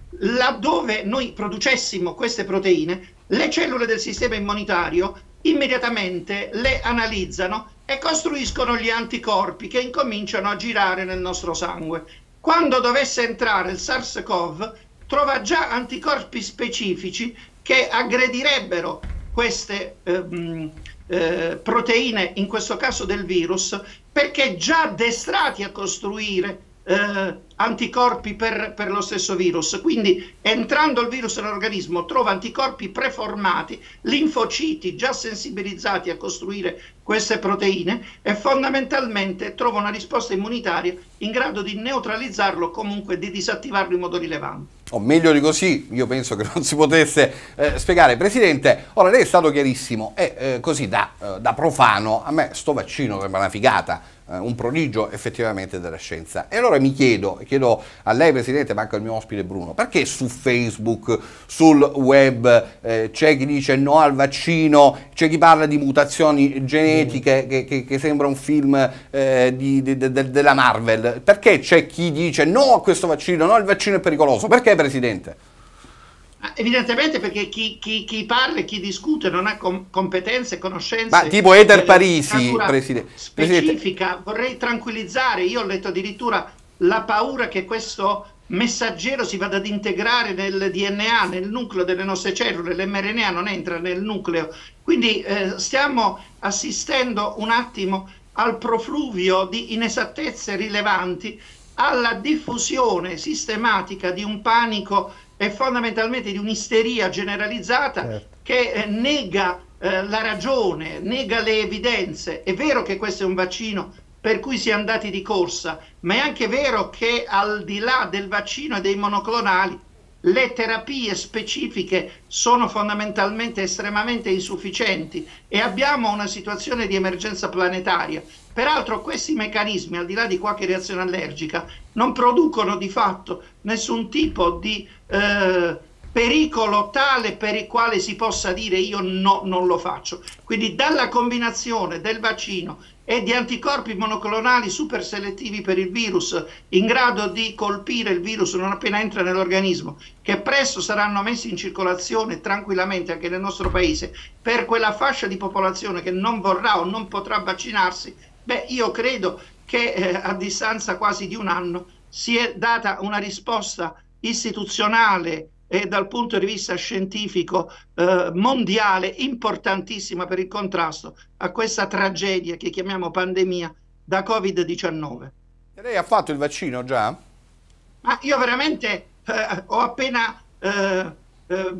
laddove noi producessimo queste proteine, le cellule del sistema immunitario immediatamente le analizzano e costruiscono gli anticorpi che incominciano a girare nel nostro sangue. Quando dovesse entrare il SARS-CoV, trova già anticorpi specifici che aggredirebbero queste ehm, eh, proteine, in questo caso del virus, perché già addestrati a costruire eh, anticorpi per, per lo stesso virus. Quindi entrando il virus nell'organismo trova anticorpi preformati, linfociti già sensibilizzati a costruire queste proteine e fondamentalmente trova una risposta immunitaria in grado di neutralizzarlo o comunque di disattivarlo in modo rilevante. O meglio di così, io penso che non si potesse eh, spiegare. Presidente, ora lei è stato chiarissimo e eh, così da, eh, da profano, a me sto vaccino sembra una figata, eh, un prodigio effettivamente della scienza. E allora mi chiedo, chiedo a lei Presidente, ma anche al mio ospite Bruno, perché su Facebook, sul web eh, c'è chi dice no al vaccino, c'è chi parla di mutazioni genetiche, mm. che, che, che sembra un film eh, di, di, de, de, della Marvel? Perché c'è chi dice no a questo vaccino, no il vaccino è pericoloso? Perché Presidente? Evidentemente perché chi, chi, chi parla e chi discute non ha com competenze, conoscenze. Ma tipo Eter Parisi, Presidente. Specifica, vorrei tranquillizzare, io ho letto addirittura la paura che questo messaggero si vada ad integrare nel D N A, nel nucleo delle nostre cellule, l'mRNA non entra nel nucleo. Quindi eh, stiamo assistendo un attimo al profluvio di inesattezze rilevanti, alla diffusione sistematica di un panico e fondamentalmente di un'isteria generalizzata, certo, che eh, nega eh, la ragione, nega le evidenze. È vero che questo è un vaccino per cui si è andati di corsa, ma è anche vero che al di là del vaccino e dei monoclonali le terapie specifiche sono fondamentalmente estremamente insufficienti e abbiamo una situazione di emergenza planetaria. Peraltro questi meccanismi, al di là di qualche reazione allergica, non producono di fatto nessun tipo di eh, pericolo tale per il quale si possa dire io no, non lo faccio. Quindi dalla combinazione del vaccino e di anticorpi monoclonali super selettivi per il virus, in grado di colpire il virus non appena entra nell'organismo, che presto saranno messi in circolazione tranquillamente anche nel nostro paese per quella fascia di popolazione che non vorrà o non potrà vaccinarsi, beh, io credo che eh, a distanza quasi di un anno si è data una risposta istituzionale e dal punto di vista scientifico eh, mondiale importantissima per il contrasto a questa tragedia che chiamiamo pandemia da Covid diciannove. E lei ha fatto il vaccino già? Ma io veramente eh, ho appena eh, eh,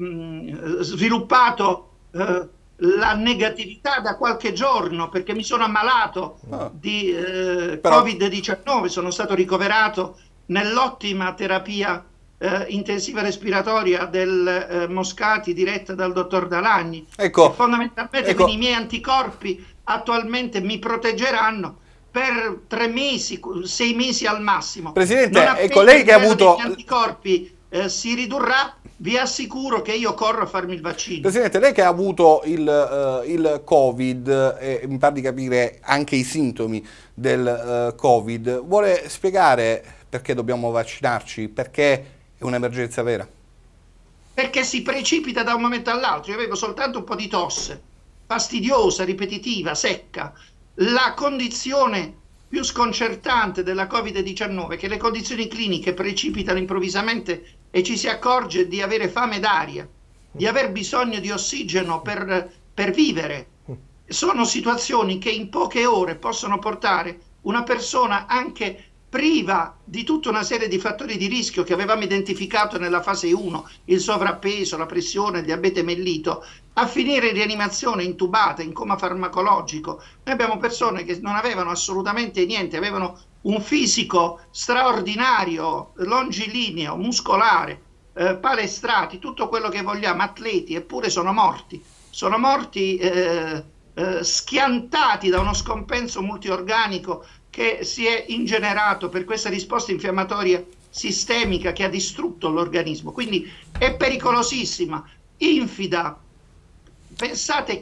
sviluppato eh, la negatività da qualche giorno perché mi sono ammalato oh. di eh, Però... Covid diciannove, sono stato ricoverato nell'ottima terapia Eh, intensiva respiratoria del eh, Moscati diretta dal dottor D'Alagni. Ecco, e fondamentalmente ecco. i miei anticorpi attualmente mi proteggeranno per tre mesi, sei mesi al massimo. Presidente, non ecco, lei che ha avuto... gli anticorpi eh, si ridurrà, vi assicuro che io corro a farmi il vaccino. Presidente, lei che ha avuto il, uh, il Covid e eh, mi pare di capire anche i sintomi del uh, Covid, vuole spiegare perché dobbiamo vaccinarci? Perché è un'emergenza vera? Perché si precipita da un momento all'altro. Io avevo soltanto un po' di tosse, fastidiosa, ripetitiva, secca. La condizione più sconcertante della Covid diciannove è che le condizioni cliniche precipitano improvvisamente e ci si accorge di avere fame d'aria, di aver bisogno di ossigeno per, per vivere. Sono situazioni che in poche ore possono portare una persona anche priva di tutta una serie di fattori di rischio che avevamo identificato nella fase uno, il sovrappeso, la pressione, il diabete mellito, a finire in rianimazione, intubate, in coma farmacologico. Noi abbiamo persone che non avevano assolutamente niente, avevano un fisico straordinario, longilineo, muscolare, eh, palestrati, tutto quello che vogliamo, atleti, eppure sono morti. Sono morti eh, eh, schiantati da uno scompenso multiorganico che si è ingenerato per questa risposta infiammatoria sistemica che ha distrutto l'organismo. Quindi è pericolosissima, infida. Pensate che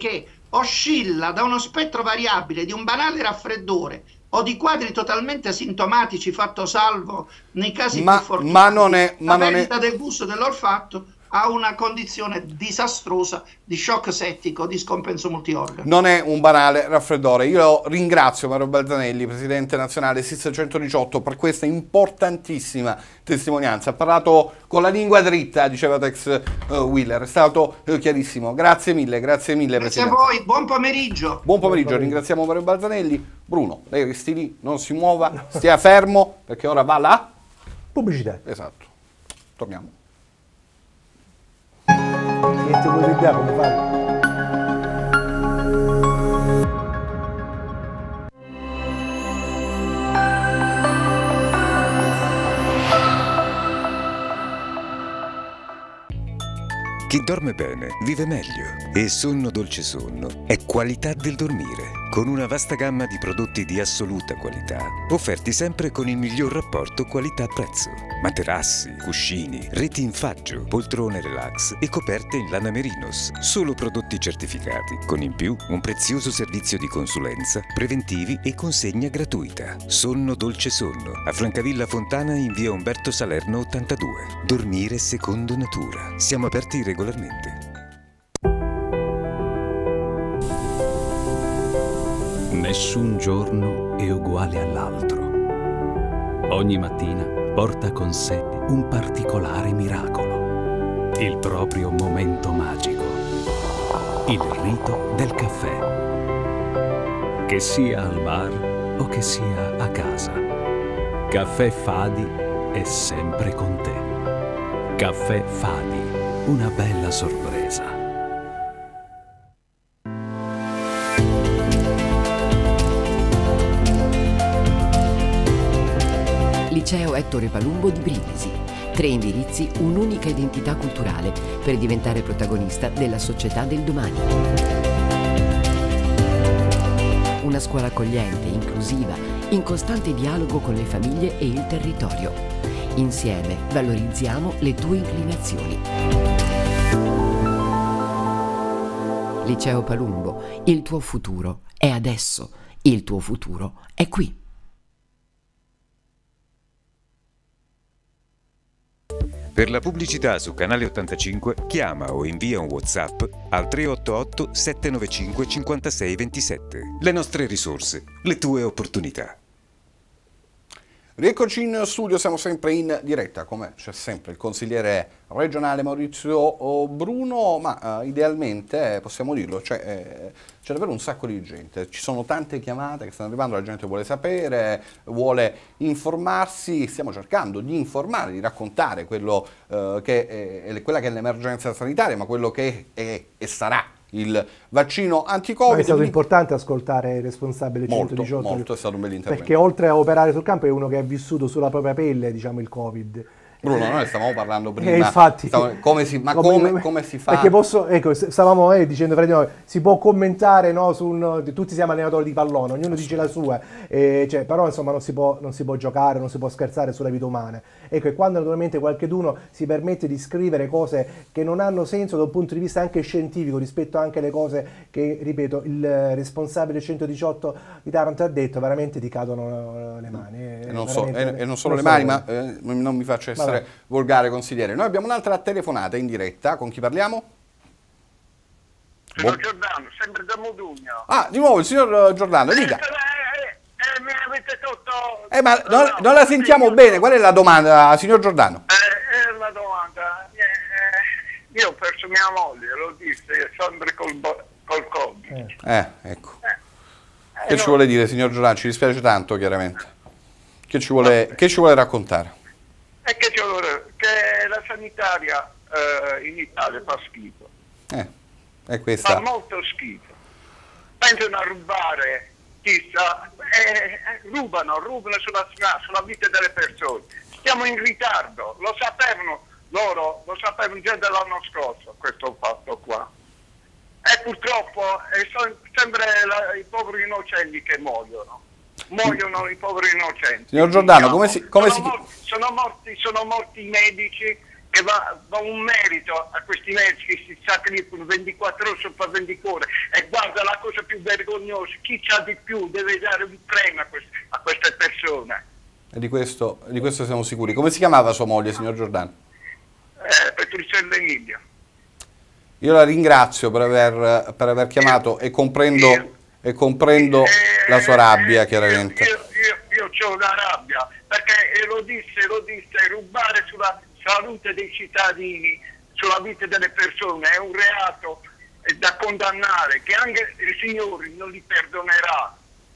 oscilla da uno spettro variabile di un banale raffreddore o di quadri totalmente asintomatici, fatto salvo nei casi ma, più fortunati, ma non è, ma la non perdita è... del gusto e dell'olfatto, a una condizione disastrosa di shock settico, di scompenso multiorgano. Non è un banale raffreddore. Io ringrazio Mario Balzanelli, presidente nazionale S I S centodiciotto, per questa importantissima testimonianza. Ha parlato con la lingua dritta, diceva Tex uh, Willer, è stato uh, chiarissimo. Grazie mille, grazie mille. Grazie presidente. a voi, buon pomeriggio. Buon pomeriggio, ringraziamo Mario Balzanelli. Bruno, lei resti lì, non si muova, stia fermo, perché ora va là. Pubblicità. Esatto. Torniamo. Niente pubblicità, come fare? Chi dorme bene vive meglio e Sonno Dolce Sonno è qualità del dormire, con una vasta gamma di prodotti di assoluta qualità, offerti sempre con il miglior rapporto qualità-prezzo. Materassi, cuscini, reti in faggio, poltrone relax e coperte in lana merinos. Solo prodotti certificati, con in più un prezioso servizio di consulenza, preventivi e consegna gratuita. Sonno Dolce Sonno, a Francavilla Fontana in via Umberto Salerno ottantadue. Dormire secondo natura. Siamo aperti regolarmente. Nessun giorno è uguale all'altro. Ogni mattina porta con sé un particolare miracolo, il proprio momento magico, il rito del caffè. Che sia al bar o che sia a casa, Caffè Fadi è sempre con te. Caffè Fadi, una bella sorpresa. Liceo Ettore Palumbo di Brindisi. Tre indirizzi, un'unica identità culturale per diventare protagonista della società del domani. Una scuola accogliente, inclusiva, in costante dialogo con le famiglie e il territorio. Insieme valorizziamo le tue inclinazioni. Liceo Palumbo, il tuo futuro è adesso, il tuo futuro è qui. Per la pubblicità su Canale ottantacinque chiama o invia un WhatsApp al tre otto otto sette nove cinque cinque sei due sette. Le nostre risorse, le tue opportunità. Rieccoci in studio, siamo sempre in diretta, come c'è sempre il consigliere regionale Maurizio Bruno, ma uh, idealmente, eh, possiamo dirlo, c'è, eh, c'è davvero un sacco di gente, ci sono tante chiamate che stanno arrivando, la gente vuole sapere, vuole informarsi, stiamo cercando di informare, di raccontare quello, uh, che è, quella che è l'emergenza sanitaria, ma quello che è, è e sarà il vaccino anti-Covid. Ma è stato importante ascoltare il responsabile molto, centodiciotto. Molto, è stato un bel intervento. Perché oltre a operare sul campo è uno che ha vissuto sulla propria pelle, diciamo, il Covid. Bruno, noi stavamo parlando prima, eh, infatti, stavamo, come si, ma come, come, come si fa? Perché posso, ecco, stavamo eh, dicendo fra di noi, si può commentare, no, su un, tutti siamo allenatori di pallone, ognuno dice la sua, eh, cioè, però insomma non si, può, non si può giocare, non si può scherzare sulla vita umana. Ecco, e quando naturalmente qualcheduno si permette di scrivere cose che non hanno senso da un punto di vista anche scientifico rispetto anche alle cose che, ripeto, il responsabile centodiciotto di Taranto ha detto, veramente ti cadono le mani. Eh, e, non so, e, e non solo non le mani, so, ma eh, non mi faccio essere Vabbè. volgare, consigliere. Noi abbiamo un'altra telefonata in diretta, con chi parliamo? Signor Giordano, sempre da Modugno. Ah, di nuovo il signor Giordano, dica. Eh, eh, eh, mi avete tutto... Eh, ma non, non la sentiamo bene, qual è la domanda, signor Giordano? Eh, è la domanda. Eh, eh, io ho perso mia moglie, lo disse, sempre col, col Covid. Eh, ecco. Eh, che eh, ci vuole dire, signor Giordano? Ci dispiace tanto, chiaramente. Che ci vuole, che ci vuole raccontare? È che, che la sanitaria eh, in Italia fa schifo. Eh, è questa. Fa molto schifo. Pensano a rubare, chissà, eh, rubano, rubano sulla, sulla vita delle persone. Stiamo in ritardo, lo sapevano loro, lo sapevano già dall'anno scorso questo fatto qua. E purtroppo è so, sempre la, i poveri innocenti che muoiono. Muoiono i poveri innocenti. Signor Giordano, come si... Come sono, si... Morti, sono, morti, sono morti i medici che va, va un merito a questi medici che si sacrificano ventiquattro ore su ventiquattro ore. E guarda, la cosa più vergognosa, chi c'ha di più deve dare un premio a, quest a queste persone. E di questo, di questo siamo sicuri. Come si chiamava sua moglie, signor Giordano? Eh, Petricella Emilia. Io la ringrazio per aver, per aver chiamato e comprendo, io, e comprendo eh, la sua rabbia, chiaramente. Io, io, io, io ho una rabbia, perché lo disse, lo disse, rubare sulla salute dei cittadini, sulla vita delle persone è un reato da condannare, che anche il Signore non li perdonerà.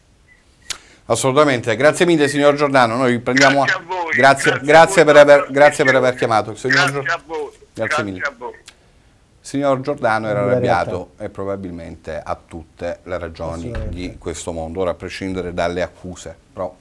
Assolutamente, grazie mille signor Giordano, noi prendiamo grazie a voi, grazie, grazie, grazie, a voi, per, aver, grazie per aver chiamato. Signor grazie a voi, grazie, grazie mille. a voi. Signor Giordano era arrabbiato e probabilmente ha tutte le ragioni di questo mondo, ora a prescindere dalle accuse, però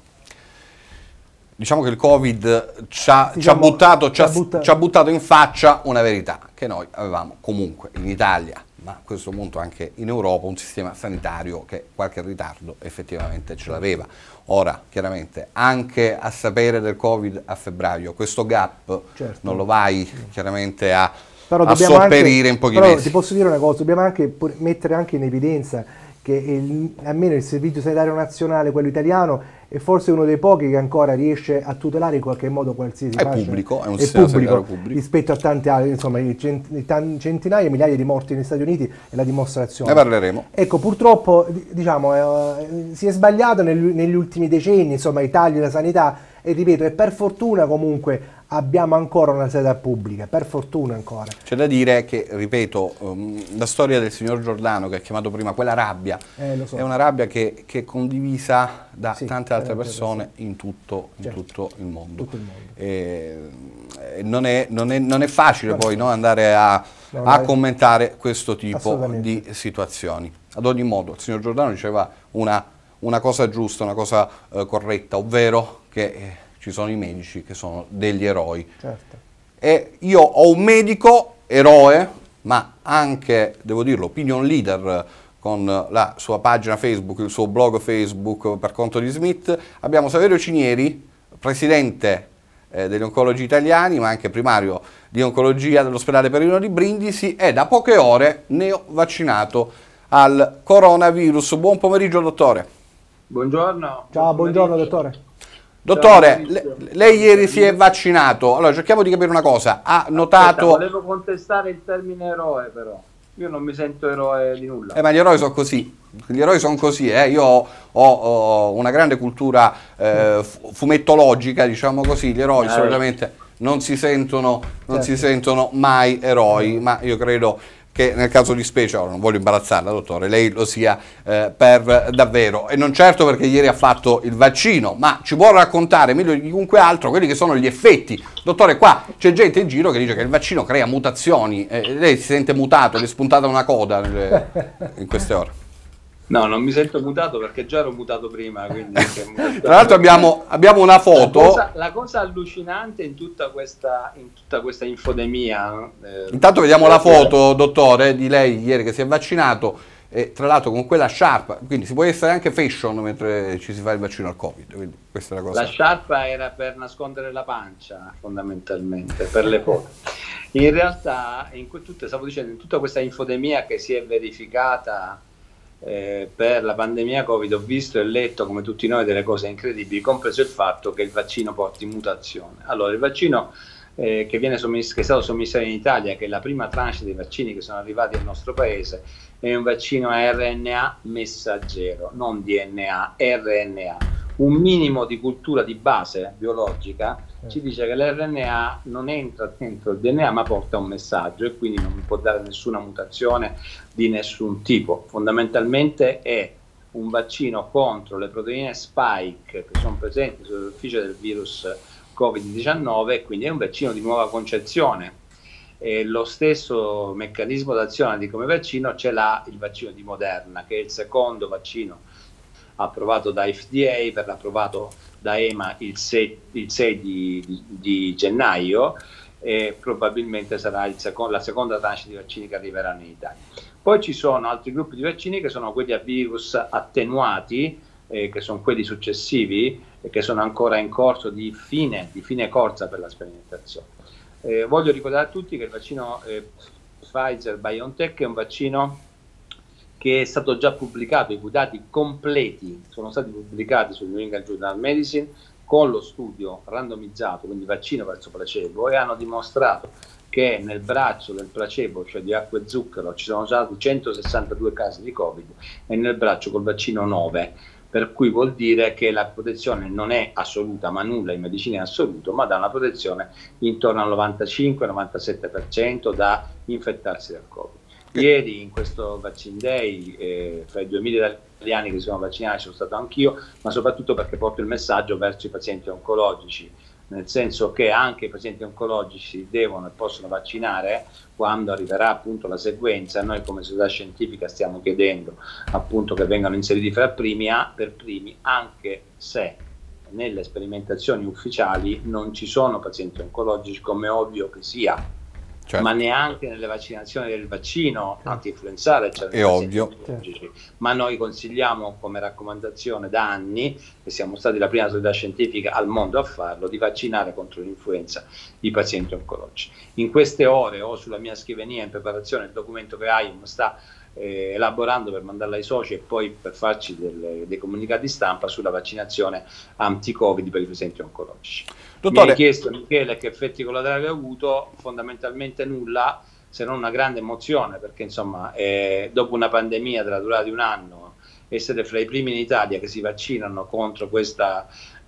diciamo che il Covid ci ha, diciamo, ci ha, buttato, ci ha, butta... ci ha buttato in faccia una verità, che noi avevamo comunque in Italia, ma a questo punto anche in Europa, un sistema sanitario che qualche ritardo effettivamente ce l'aveva. Ora, chiaramente, anche a sapere del Covid a febbraio, questo gap certo. non lo vai chiaramente a, però a sopperire anche, in pochi però mesi. Ti posso dire una cosa, dobbiamo anche mettere anche in evidenza che il, almeno il Servizio Sanitario Nazionale, quello italiano, è forse uno dei pochi che ancora riesce a tutelare in qualche modo qualsiasi è fascia. Pubblico, è un è sistema pubblico, sanitario pubblico rispetto a tanti altri, insomma, centinaia, migliaia di morti negli Stati Uniti è la dimostrazione. Ne parleremo. Ecco, purtroppo, diciamo, eh, si è sbagliato nel, negli ultimi decenni, insomma, i tagli alla sanità, e ripeto, e per fortuna comunque abbiamo ancora una sanità pubblica, per fortuna ancora. C'è da dire che, ripeto, um, la storia del signor Giordano che ha chiamato prima, quella rabbia, eh, lo so. è una rabbia che, che è condivisa da sì, tante altre persone in tutto, in certo. tutto il mondo. Tutto il mondo. E, e non, è, non, è, non è facile no, poi no, andare a, no, a no, commentare questo tipo di situazioni. Ad ogni modo, il signor Giordano diceva una, una cosa giusta, una cosa eh, corretta, ovvero che eh, ci sono i medici che sono degli eroi. Certo. E io ho un medico eroe, ma anche, devo dirlo, opinion leader con la sua pagina Facebook, il suo blog Facebook per conto di Smith. Abbiamo Saverio Cinieri, presidente eh, degli oncologi italiani, ma anche primario di oncologia dell'ospedale Perino di Brindisi, e da poche ore neovaccinato al coronavirus. Buon pomeriggio, dottore. Buongiorno. Ciao, buongiorno, dottore. Dottore, le, lei ieri si è vaccinato, allora cerchiamo di capire una cosa, ha notato... Aspetta, volevo contestare il termine eroe però, io non mi sento eroe di nulla. Eh, ma gli eroi sono così, gli eroi sono così, eh. Io ho, ho una grande cultura eh, fumettologica, diciamo così, gli eroi eh. solitamente non si sentono, non certo. si sentono mai eroi, ma io credo che nel caso di specie, ora non voglio imbarazzarla dottore, lei lo sia eh, per davvero, e non certo perché ieri ha fatto il vaccino, ma ci può raccontare meglio di chiunque altro quelli che sono gli effetti. Dottore, qua c'è gente in giro che dice che il vaccino crea mutazioni, eh, lei si sente mutato, le è spuntata una coda nelle, in queste ore. No, non mi sento mutato perché già ero mutato prima. Quindi tra l'altro abbiamo, abbiamo una foto. La cosa, la cosa allucinante in tutta questa, in tutta questa infodemia. Eh, Intanto vediamo la foto, dottore, di lei ieri che si è vaccinato, e tra l'altro con quella sciarpa, quindi si può essere anche fashion mentre ci si fa il vaccino al Covid. Quindi questa è la cosa. La sciarpa era per nascondere la pancia, fondamentalmente, per le foto. In realtà, in tutta, stavo dicendo, in tutta questa infodemia che si è verificata Eh, per la pandemia Covid, ho visto e letto come tutti noi delle cose incredibili, compreso il fatto che il vaccino porti mutazione. Allora, il vaccino eh, che, viene che è stato somministrato in Italia, che è la prima tranche dei vaccini che sono arrivati al nostro paese, è un vaccino a R N A messaggero, non D N A, R N A. Un minimo di cultura di base biologica ci dice che l'R N A non entra dentro il D N A ma porta un messaggio, e quindi non può dare nessuna mutazione di nessun tipo. Fondamentalmente è un vaccino contro le proteine spike che sono presenti sulla superficie del virus Covid diciannove, e quindi è un vaccino di nuova concezione. E lo stesso meccanismo d'azione di come vaccino ce l'ha il vaccino di Moderna, che è il secondo vaccino approvato da F D A, verrà approvato da E M A il sei, il sei di, di, di gennaio, e probabilmente sarà il secondo, la seconda tranche di vaccini che arriveranno in Italia. Poi ci sono altri gruppi di vaccini che sono quelli a virus attenuati, eh, che sono quelli successivi e che sono ancora in corso di fine, di fine corsa per la sperimentazione. Eh, voglio ricordare a tutti che il vaccino eh, Pfizer-BioNTech è un vaccino che è stato già pubblicato, i cui dati completi sono stati pubblicati sul New England Journal of Medicine con lo studio randomizzato, quindi vaccino verso placebo, e hanno dimostrato che nel braccio del placebo, cioè di acqua e zucchero, ci sono stati centosessantadue casi di Covid e nel braccio col vaccino nove, per cui vuol dire che la protezione non è assoluta, ma nulla in medicina è assoluto, ma dà una protezione intorno al novantacinque novantasette per cento da infettarsi dal Covid. Ieri in questo Vaccine Day, eh, fra i duemila italiani che si sono vaccinati sono stato anch'io, ma soprattutto perché porto il messaggio verso i pazienti oncologici, nel senso che anche i pazienti oncologici devono e possono vaccinare quando arriverà appunto la sequenza. Noi come società scientifica stiamo chiedendo appunto che vengano inseriti fra primi, a, per primi, anche se nelle sperimentazioni ufficiali non ci sono pazienti oncologici, come è ovvio che sia. Certo. Ma neanche nelle vaccinazioni del vaccino anti-influenzale c'è, è ovvio. Ma noi consigliamo come raccomandazione da anni, e siamo stati la prima società scientifica al mondo a farlo, di vaccinare contro l'influenza i pazienti oncologici. In queste ore ho sulla mia scrivania in preparazione il documento che A I M sta eh, elaborando per mandarla ai soci e poi per farci delle, dei comunicati stampa sulla vaccinazione anti-Covid per i pazienti oncologici. Dottore, mi hai chiesto, Michele, che effetti collaterali ha avuto? Fondamentalmente nulla, se non una grande emozione, perché insomma eh, dopo una pandemia della durata di un anno, essere fra i primi in Italia che si vaccinano contro, questa,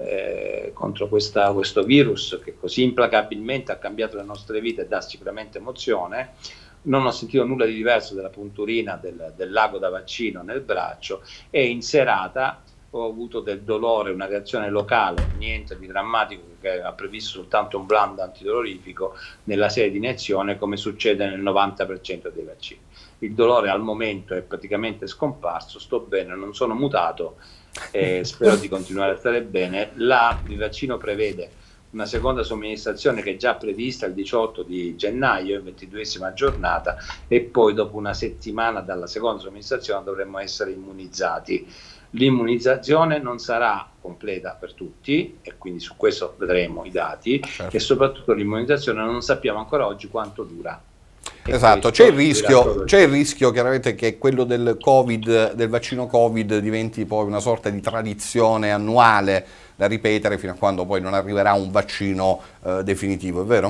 eh, contro questa, questo virus che così implacabilmente ha cambiato le nostre vite, dà sicuramente emozione. Non ho sentito nulla di diverso della punturina del, del lago da vaccino nel braccio, e in serata ho avuto del dolore, una reazione locale, niente di drammatico, che ha previsto soltanto un blando antidolorifico nella sede di iniezione, come succede nel novanta per cento dei vaccini. Il dolore al momento è praticamente scomparso, sto bene, non sono mutato e spero di continuare a stare bene. La, il vaccino prevede una seconda somministrazione che è già prevista il diciotto di gennaio, in ventiduesima giornata, e poi dopo una settimana dalla seconda somministrazione dovremmo essere immunizzati. L'immunizzazione non sarà completa per tutti e quindi su questo vedremo i dati, certo. E soprattutto l'immunizzazione non sappiamo ancora oggi quanto dura. Esatto, c'è il rischio, c'è il rischio chiaramente che quello del Covid, del vaccino Covid diventi poi una sorta di tradizione annuale da ripetere fino a quando poi non arriverà un vaccino eh, definitivo, è vero?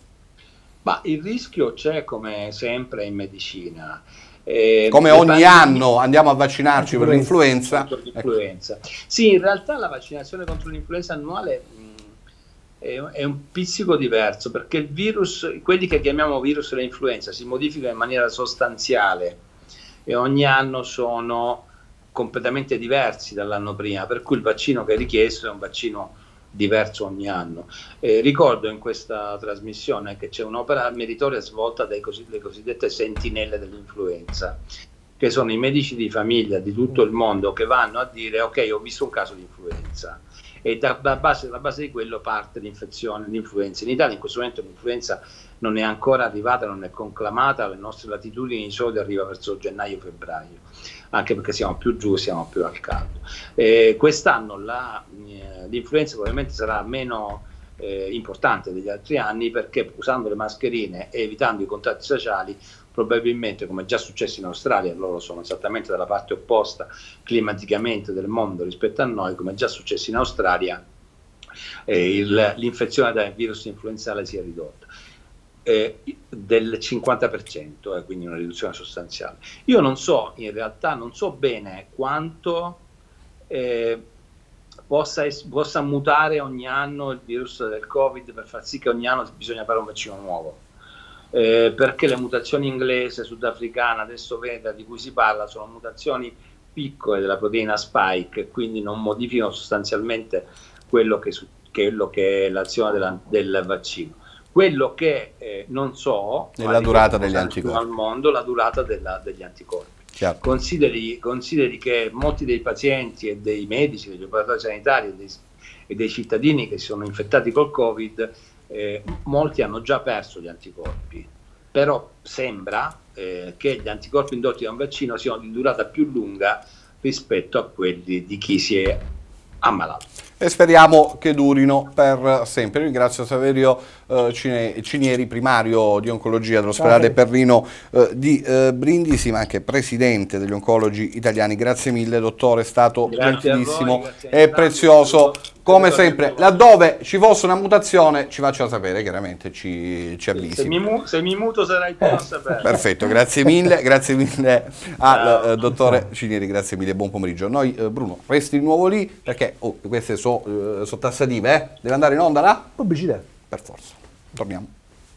Ma il rischio c'è come sempre in medicina. Eh, come ogni anno andiamo a vaccinarci per l'influenza. Ecco. Sì, in realtà la vaccinazione contro l'influenza annuale mh, è, è un pizzico diverso, perché il virus, quelli che chiamiamo virus dell'influenza, si modificano in maniera sostanziale e ogni anno sono completamente diversi dall'anno prima, per cui il vaccino che è richiesto è un vaccino diverso ogni anno. Eh, ricordo in questa trasmissione che c'è un'opera meritoria svolta dalle cosiddette sentinelle dell'influenza, che sono i medici di famiglia di tutto il mondo che vanno a dire: ok, ho visto un caso di influenza, e da, da base, dalla base di quello parte l'infezione, l'influenza. In Italia in questo momento l'influenza non è ancora arrivata, non è conclamata, alle nostre latitudini di solito arriva verso gennaio-febbraio, anche perché siamo più giù, siamo più al caldo. Eh, quest'anno la, eh, l'influenza probabilmente sarà meno eh, importante degli altri anni, perché usando le mascherine e evitando i contatti sociali, probabilmente, come è già successo in Australia, loro sono esattamente dalla parte opposta climaticamente del mondo rispetto a noi, come è già successo in Australia, eh, il, l'infezione da virus influenzale si è ridotta. Eh, del cinquanta per cento, eh, quindi una riduzione sostanziale. Io non so, in realtà non so bene quanto eh, possa, es- possa mutare ogni anno il virus del Covid per far sì che ogni anno bisogna fare un vaccino nuovo, eh, perché le mutazioni inglese, sudafricana, adesso Veda, di cui si parla, sono mutazioni piccole della proteina spike, quindi non modificano sostanzialmente quello che, su- quello che è l'azione della- del vaccino. Quello che eh, non so è la durata degli anticorpi al mondo, la durata della, degli anticorpi. Consideri, consideri che molti dei pazienti e dei medici, degli operatori sanitari e dei, e dei cittadini che si sono infettati col Covid, eh, molti hanno già perso gli anticorpi, però sembra eh, che gli anticorpi indotti da un vaccino siano di durata più lunga rispetto a quelli di chi si è ammalato. e speriamo che durino per sempre. Ringrazio Saverio eh, Cine, Cinieri, primario di oncologia dell'ospedale Perrino eh, di eh, Brindisi, ma anche presidente degli oncologi italiani. Grazie mille dottore, è stato Grazie gentilissimo a voi, grazie e prezioso. Come sempre, laddove ci fosse una mutazione ci faccia sapere, chiaramente ci, ci avvisi. Se mi, mu- se mi muto sarai tu a sapere. Perfetto, grazie mille, grazie mille al eh, dottore Cinieri, grazie mille, buon pomeriggio. Noi, eh, Bruno, resti di nuovo lì perché oh, queste sono eh, so tassative, eh? Deve andare in onda là? Pubblicità. Per forza, torniamo.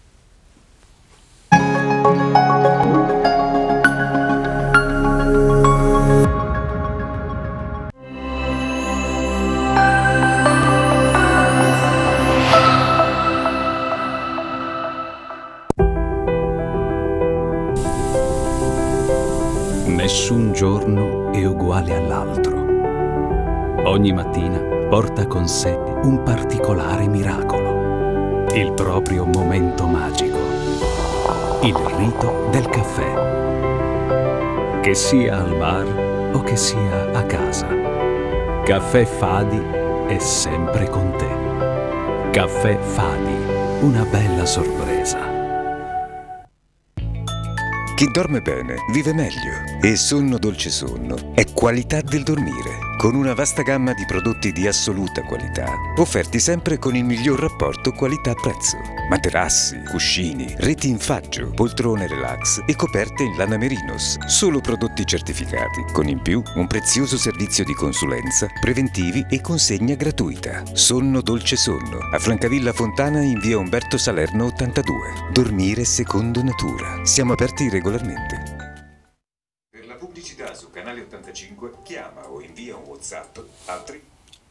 Nessun giorno è uguale all'altro. Ogni mattina porta con sé un particolare miracolo, il proprio momento magico, il rito del caffè. Che sia al bar o che sia a casa, Caffè Fadi è sempre con te. Caffè Fadi, una bella sorpresa. Chi dorme bene vive meglio e Sonno Dolce Sonno è qualità del dormire, con una vasta gamma di prodotti di assoluta qualità, offerti sempre con il miglior rapporto qualità-prezzo. Materassi, cuscini, reti in faggio, poltrone relax e coperte in lana merinos. Solo prodotti certificati, con in più un prezioso servizio di consulenza, preventivi e consegna gratuita. Sonno Dolce Sonno, a Francavilla Fontana in via Umberto Salerno ottantadue. Dormire secondo natura. Siamo aperti regolarmente. Per la pubblicità su Canale ottantacinque chiama o invia un WhatsApp al tre.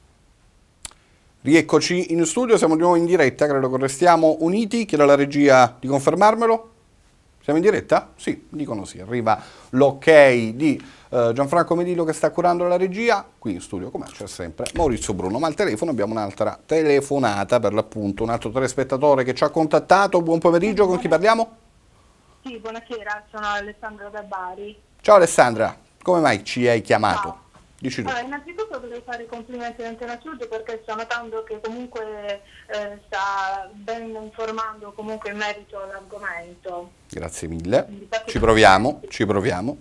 Rieccoci in studio, siamo di nuovo in diretta, credo che restiamo uniti. Chiedo alla regia di confermarmelo. Siamo in diretta? Sì, dicono sì. Arriva l'ok di eh, Gianfranco Medillo che sta curando la regia. Qui in studio, come c'è sempre, Maurizio Bruno. Ma al telefono abbiamo un'altra telefonata, per l'appunto, un altro telespettatore che ci ha contattato. Buon pomeriggio, con chi parliamo? Sì, buonasera, sono Alessandra da Bari. Ciao Alessandra, come mai ci hai chiamato? Ciao. Dici tu. Allora, innanzitutto vorrei fare i complimenti all'Antena Sud perché sto notando che comunque eh, sta ben informando comunque in merito all'argomento. Grazie mille, ci proviamo, ci proviamo.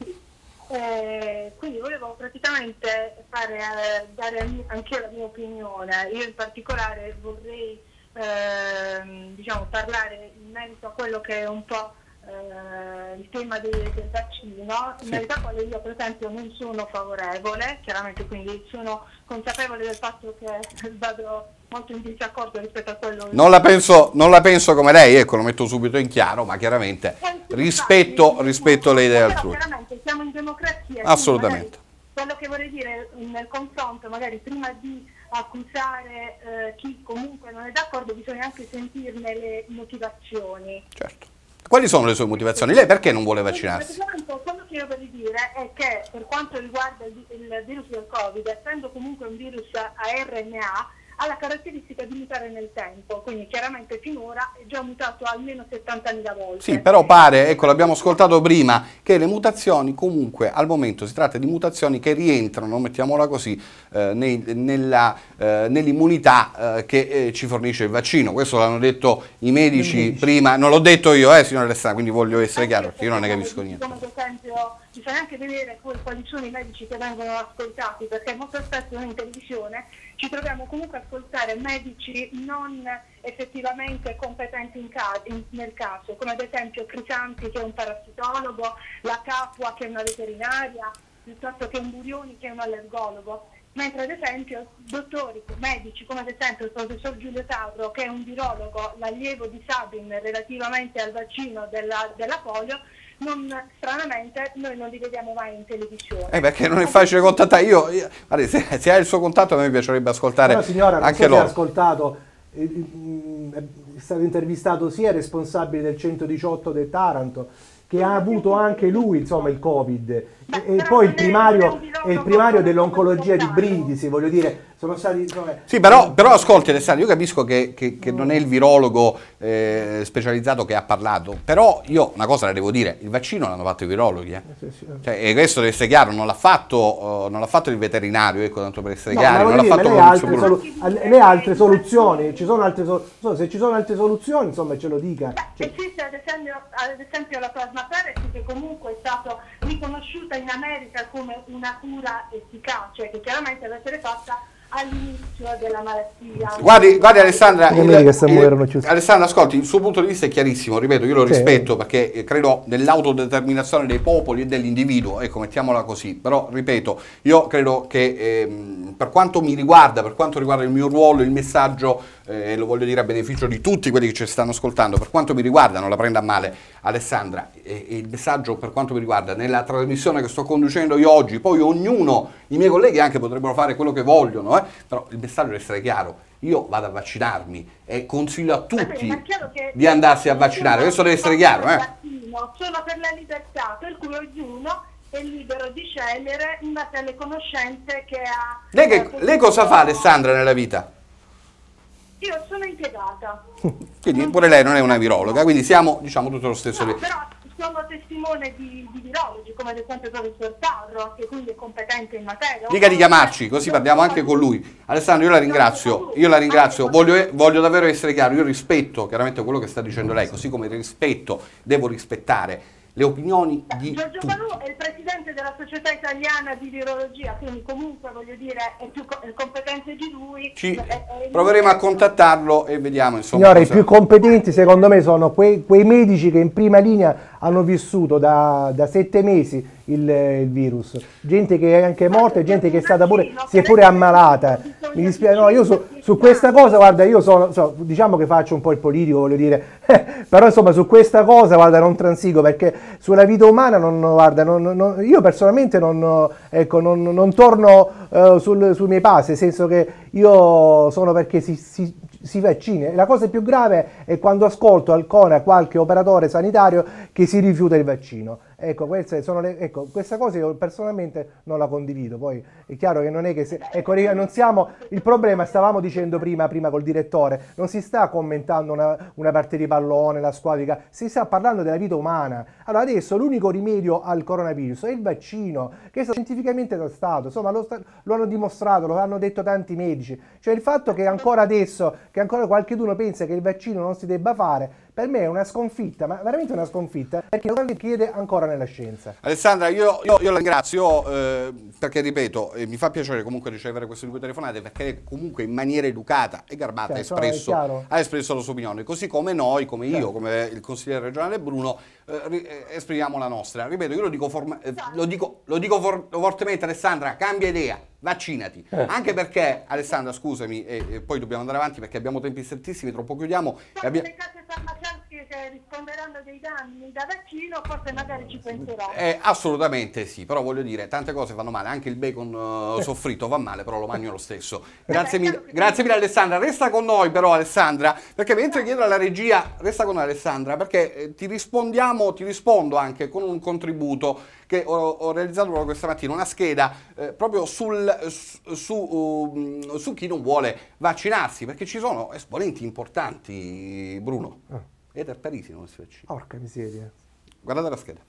Eh, quindi volevo praticamente fare, eh, dare anche la mia opinione. Io in particolare vorrei eh, diciamo, parlare in merito a quello che è un po' il tema del, del vaccino, in verità quale io per esempio non sono favorevole, chiaramente, quindi sono consapevole del fatto che vado molto in disaccordo rispetto a quello. Non la penso, non la penso come lei, ecco, lo metto subito in chiaro, ma chiaramente rispetto, rispetto le idee altrui. Chiaramente siamo in democrazia. Assolutamente. Quello che vorrei dire nel confronto, magari prima di accusare eh, chi comunque non è d'accordo, bisogna anche sentirne le motivazioni. Certo. Quali sono le sue motivazioni? Lei perché non vuole vaccinarsi? Quello che io vorrei dire è che per quanto riguarda il, il virus del Covid, essendo comunque un virus a R N A, ha la caratteristica di mutare nel tempo, quindi chiaramente finora è già mutato almeno settantamila volte. Sì, però pare, ecco, l'abbiamo ascoltato prima, che le mutazioni comunque al momento si tratta di mutazioni che rientrano, mettiamola così, eh, nei, nella, eh, nell'immunità eh, che eh, ci fornisce il vaccino. Questo l'hanno detto i medici, medici. prima, non l'ho detto io, eh, signor Alessandro, quindi voglio essere anche chiaro, perché io non ne capisco niente. Come ad esempio, bisogna anche vedere quali sono i medici che vengono ascoltati, perché molto spesso noi in televisione ci troviamo comunque a ascoltare medici non effettivamente competenti in ca- in, nel caso, come ad esempio Crisanti che è un parassitologo, la Capua che è una veterinaria, piuttosto che un Burioni che è un allergologo, mentre ad esempio dottori, medici come ad esempio il professor Giulio Tauro che è un virologo, l'allievo di Sabin relativamente al vaccino della, della polio, non, stranamente noi non li vediamo mai in televisione. Eh, perché non è facile contattare. Io, io guarda, se, se hai il suo contatto a me piacerebbe ascoltare. Però, signora, anche so loro. Ha ascoltato, eh, è stato intervistato sia il responsabile del centodiciotto del Taranto che ha avuto anche lui, insomma, il Covid. E, e poi il primario è il primario dell'oncologia di Brindisi, voglio dire, sono stati... Insomma, sì, però, però ascolti Alessandro, io capisco che, che, che non è il virologo eh, specializzato che ha parlato, però io una cosa la devo dire, il vaccino l'hanno fatto i virologhi, eh. Cioè, e questo deve essere chiaro, non l'ha fatto, uh, non l'ha fatto il veterinario, ecco, tanto per essere no, chiari, non l'ha dire, fatto le altre, solu- le altre soluzioni, ci sono altre sol- se ci sono altre soluzioni, insomma, ce lo dica. Cioè, esiste ad esempio, ad esempio la plasmaferesi, che comunque è stato riconosciuta in America come una cura efficace, che chiaramente deve essere fatta all'inizio della malattia. Guardi, guardi Alessandra, il, il, Alessandra, ascolti, il suo punto di vista è chiarissimo, ripeto, io lo sì. rispetto perché credo nell'autodeterminazione dei popoli e dell'individuo, ecco, mettiamola così, però ripeto, io credo che ehm, per quanto mi riguarda, per quanto riguarda il mio ruolo, il messaggio, eh, lo voglio dire a beneficio di tutti quelli che ci stanno ascoltando, per quanto mi riguarda, non la prenda a male Alessandra, e, e il messaggio per quanto mi riguarda nella trasmissione che sto conducendo io oggi, poi ognuno, i miei colleghi anche potrebbero fare quello che vogliono, eh, però il messaggio deve essere chiaro, io vado a vaccinarmi e consiglio a tutti di andarsi a vaccinare, questo deve essere chiaro. Eh. Sono per la libertà, per cui ognuno è libero di scegliere in base alle conoscenze che ha. Lei, che, lei cosa fa, Alessandra, nella vita? Io sono impiegata. Quindi pure lei non è una virologa, quindi siamo, diciamo, tutto lo stesso. No, però sono testimone di, di virologi, come ad esempio il professor Tarro, che quindi è competente in materia. Dica di chiamarci, così parliamo anche con lui. Alessandro, io la ringrazio, io la ringrazio, voglio, voglio davvero essere chiaro, io rispetto chiaramente quello che sta dicendo lei, così come rispetto, devo rispettare le opinioni di Giorgio tutti. Palù è il presidente della Società Italiana di Virologia, quindi comunque voglio dire è più co- competente di lui. Ci è, è proveremo a contattarlo e vediamo, insomma. Signore, cosa... i più competenti secondo me sono quei, quei medici che in prima linea hanno vissuto da, da sette mesi il, il virus, gente che è anche morta e gente che è stata pure, si è pure ammalata. Mi dispiace, no, io su, su questa cosa, guarda, io sono, so, diciamo che faccio un po' il politico, voglio dire, però insomma su questa cosa, guarda, non transigo, perché sulla vita umana non, guarda, non, non, io personalmente non, ecco, non, non torno uh, sul, sui miei passi, nel senso che io sono perché si, si, si vaccina. La cosa più grave è quando ascolto ancora qualche operatore sanitario che si rifiuta il vaccino. Ecco, queste sono le, ecco, questa cosa io personalmente non la condivido. Poi è chiaro che non è che se, ecco, non siamo, il problema, stavamo dicendo prima, prima col direttore, non si sta commentando una, una partita di pallone, la squadra, si sta parlando della vita umana. Allora adesso l'unico rimedio al coronavirus è il vaccino, che è scientificamente testato, insomma lo, sta, lo hanno dimostrato, lo hanno detto tanti medici. Cioè il fatto che ancora adesso, che ancora qualcuno pensa che il vaccino non si debba fare, per me è una sconfitta, ma veramente una sconfitta, perché non chiede ancora nella scienza. Alessandra, io, io, io la ringrazio eh, perché, ripeto, eh, mi fa piacere comunque ricevere queste due telefonate, perché comunque in maniera educata e garbata ha cioè, espresso, ha espresso la sua opinione, così come noi, come io, certo. come il consigliere regionale Bruno, eh, esprimiamo la nostra. Ripeto, io lo dico, forma, eh, lo dico, lo dico for, fortemente, Alessandra, cambia idea. Vaccinati, eh. anche perché, Alessandra, scusami, e, e poi dobbiamo andare avanti perché abbiamo tempi strettissimi, troppo chiudiamo. Sono abbia... le case farmaceutiche che risponderanno dei danni da vaccino, forse magari ci penserò. Eh, assolutamente sì, però voglio dire, tante cose vanno male, anche il bacon uh, soffritto va male, però lo mangio lo stesso. Grazie mille, grazie mille Alessandra, resta con noi però Alessandra, perché mentre chiedo alla regia, resta con noi Alessandra, perché eh, ti rispondiamo, ti rispondo anche con un contributo che ho, ho realizzato proprio questa mattina, una scheda eh, proprio sul, su, su, uh, su chi non vuole vaccinarsi, perché ci sono esponenti importanti, Bruno. Ah. Eder Parisi non si vaccina. Porca miseria. Guardate la scheda.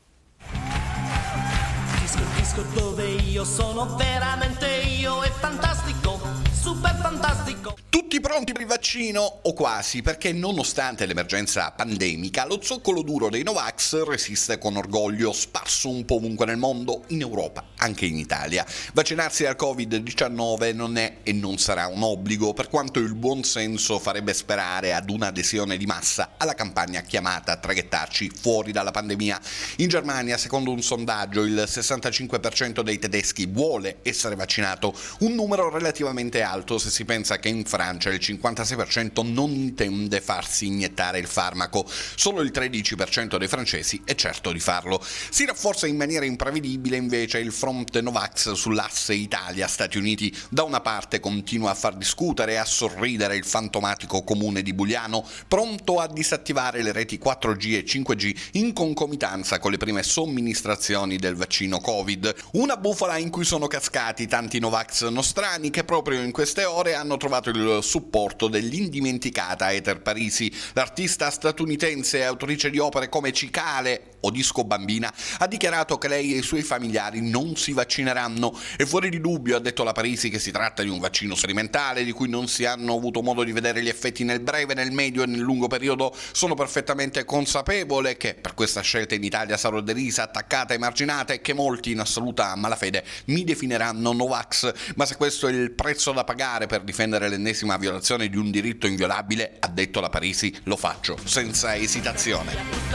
Disco, disco dove io sono veramente io, è fantastico, super fantastico. Tutti pronti per il vaccino o quasi, perché nonostante l'emergenza pandemica lo zoccolo duro dei Novax resiste con orgoglio, sparso un po' ovunque nel mondo, in Europa, anche in Italia. Vaccinarsi dal covid diciannove non è e non sarà un obbligo, per quanto il buon senso farebbe sperare ad un'adesione di massa alla campagna chiamata a traghettarci fuori dalla pandemia. In Germania, secondo un sondaggio, il sessantacinque per cento dei tedeschi vuole essere vaccinato, un numero relativamente alto se si pensa che in Francia il cinquantasei per cento non intende farsi iniettare il farmaco. Solo il tredici per cento dei francesi è certo di farlo. Si rafforza in maniera imprevedibile invece il fronte Novax sull'asse Italia-Stati Uniti. Da una parte continua a far discutere e a sorridere il fantomatico comune di Bugliano, pronto a disattivare le reti quattro G e cinque G in concomitanza con le prime somministrazioni del vaccino Covid. Una bufala in cui sono cascati tanti Novax nostrani che proprio in queste ore hanno trovato il supporto dell'indimenticata Heather Parisi. L'artista statunitense e autrice di opere come Cicale o Disco Bambina ha dichiarato che lei e i suoi familiari non si vaccineranno. È fuori di dubbio, ha detto la Parisi, che si tratta di un vaccino sperimentale di cui non si hanno avuto modo di vedere gli effetti nel breve, nel medio e nel lungo periodo. Sono perfettamente consapevole che per questa scelta in Italia sarò derisa, attaccata, emarginata e che molti in assoluta malafede mi definiranno Novax, ma se questo è il prezzo da pagare per difendere l'ennesima violazione di un diritto inviolabile, ha detto la Parisi, lo faccio senza esitazione.